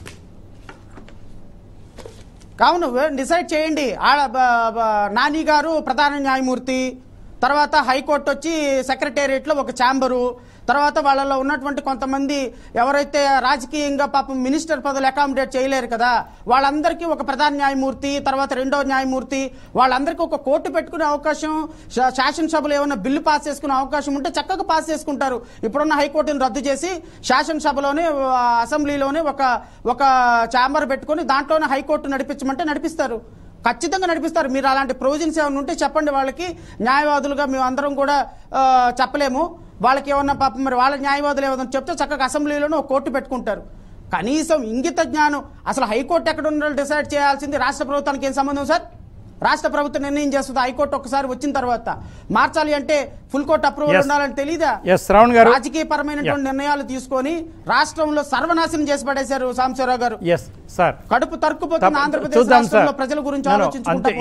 Speaker 2: కావును డిసైడ్ చేయండి. నాని గారు ప్రధాన న్యాయమూర్తి, తర్వాత హైకోర్టు వచ్చి సెక్రటేరియట్లో ఒక ఛాంబరు, తర్వాత వాళ్ళలో ఉన్నటువంటి కొంతమంది ఎవరైతే రాజకీయంగా పాపం మినిస్టర్ పదవులు అకామిడేట్ చేయలేరు కదా, వాళ్ళందరికీ ఒక ప్రధాన న్యాయమూర్తి, తర్వాత రెండో న్యాయమూర్తి, వాళ్ళందరికీ ఒక కోర్టు పెట్టుకునే అవకాశం, శాసనసభలో ఏమైనా బిల్లు పాస్ చేసుకునే అవకాశం ఉంటే చక్కగా పాస్ చేసుకుంటారు. ఇప్పుడున్న హైకోర్టును రద్దు చేసి శాసనసభలోనే అసెంబ్లీలోనే ఒక ఛాంబర్ పెట్టుకుని దాంట్లోనే హైకోర్టు నడిపించమంటే నడిపిస్తారు, ఖచ్చితంగా నడిపిస్తారు. మీరు అలాంటి ప్రొవిజన్స్ ఏమైనా ఉంటే చెప్పండి వాళ్ళకి. న్యాయవాదులుగా మేము అందరం కూడా చెప్పలేము, వాళ్ళకి ఏమన్నా పాపం మరి వాళ్ళ న్యాయవాదులు ఏమన్నా చెప్తే చక్కగా అసెంబ్లీలోనే ఒక కోర్టు పెట్టుకుంటారు. కనీసం ఇంగిత జ్ఞానం. అసలు హైకోర్టు ఎక్కడ ఉండాలో డిసైడ్ చేయాల్సింది రాష్ట్ర ప్రభుత్వానికి ఏం సంబంధం సార్? రాష్ట్ర ప్రభుత్వం నిర్ణయం చేస్తుంది. హైకోర్టు ఒకసారి వచ్చిన తర్వాత మార్చాలి అంటే ఫుల్ కోర్టు అప్రూవల్ ఉండాలని తెలీదా? రాజకీయ పరమైనటువంటి నిర్ణయాలు తీసుకొని రాష్ట్రంలో సర్వనాశనం చేసి పడేశారు సాంబశివరావు గారు. కడుపు తరుక్కుపోతున్న ఆంధ్రప్రదేశ్ రాష్ట్రంలో ప్రజల గురించి ఆలోచించుకుంటూ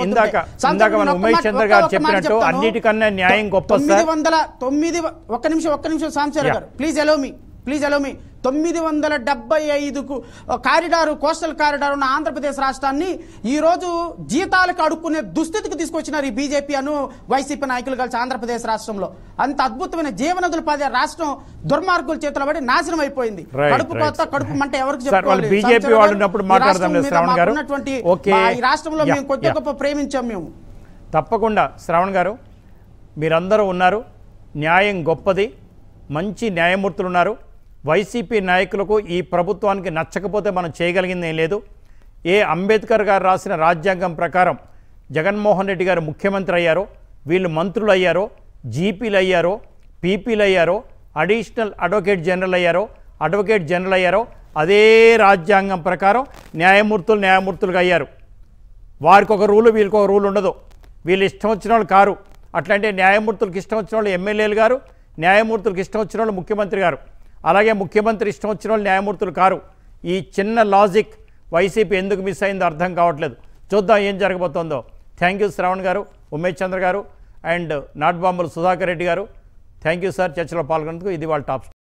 Speaker 2: ఒక్క నిమిషం Sambasivarao garu, please allow me 975 corridor, coastal corridor ఉన్న ఆంధ్రప్రదేశ్ రాష్ట్రాన్ని ఈ రోజు జీతాలకు అడుక్కునే దుస్థితికి తీసుకొచ్చినారు ఈ బీజేపీ వైసీపీ నాయకులు కలిసి ఆంధ్రప్రదేశ్ రాష్ట్రంలో. అంత అద్భుతమైన జీవనదులు పదే రాష్ట్రం దుర్మార్గుల చేతుల పడి నాశనం అయిపోయింది. కడుపు కొత్త కడుపు మంట ఎవరికి చెప్పుకోవాలి? ఈ రాష్ట్రంలో మేము కొద్ది గొప్ప ప్రేమించాం మేము.
Speaker 1: తప్పకుండా శ్రావణ్ గారు, మీరందరూ ఉన్నారు, న్యాయం గొప్పది, మంచి న్యాయమూర్తులు ఉన్నారు. వైసీపీ నాయకులకు ఈ ప్రభుత్వానికి నచ్చకపోతే మనం చేయగలిగింది ఏం లేదు. ఏ అంబేద్కర్ గారు రాసిన రాజ్యాంగం ప్రకారం జగన్మోహన్ రెడ్డి గారు ముఖ్యమంత్రి అయ్యారో, వీళ్ళు మంత్రులు అయ్యారో, జీపీలు అయ్యారో, పీపీలు అయ్యారో, అడిషనల్ అడ్వకేట్ జనరల్ అయ్యారో అదే రాజ్యాంగం ప్రకారం న్యాయమూర్తులుగా అయ్యారు. వారికి ఒక రూలు, వీళ్ళకి ఒక రూల్ ఉండదు. వీళ్ళు ఇష్టం వచ్చిన వాళ్ళు కారు. అట్లంటే న్యాయమూర్తులకు ఇష్టం వచ్చిన వాళ్ళు ఎమ్మెల్యేలు గారు, న్యాయమూర్తులకు ఇష్టం వచ్చిన వాళ్ళు ముఖ్యమంత్రి గారు. అలాగే ముఖ్యమంత్రి ఇష్టం వచ్చిన వాళ్ళు న్యాయమూర్తులు కారు. ఈ చిన్న లాజిక్ వైసీపీ ఎందుకు మిస్ అయిందో అర్థం కావట్లేదు. చూద్దాం ఏం జరగబోతోందో. థ్యాంక్ యూ శ్రావణ్ గారు, ఉమేష్ చంద్ర గారు అండ్ నాట్ బాంబులు సుధాకర్ రెడ్డి గారు. థ్యాంక్ యూ సార్ చర్చలో పాల్గొన్నందుకు. ఇది వాళ్ళ టాప్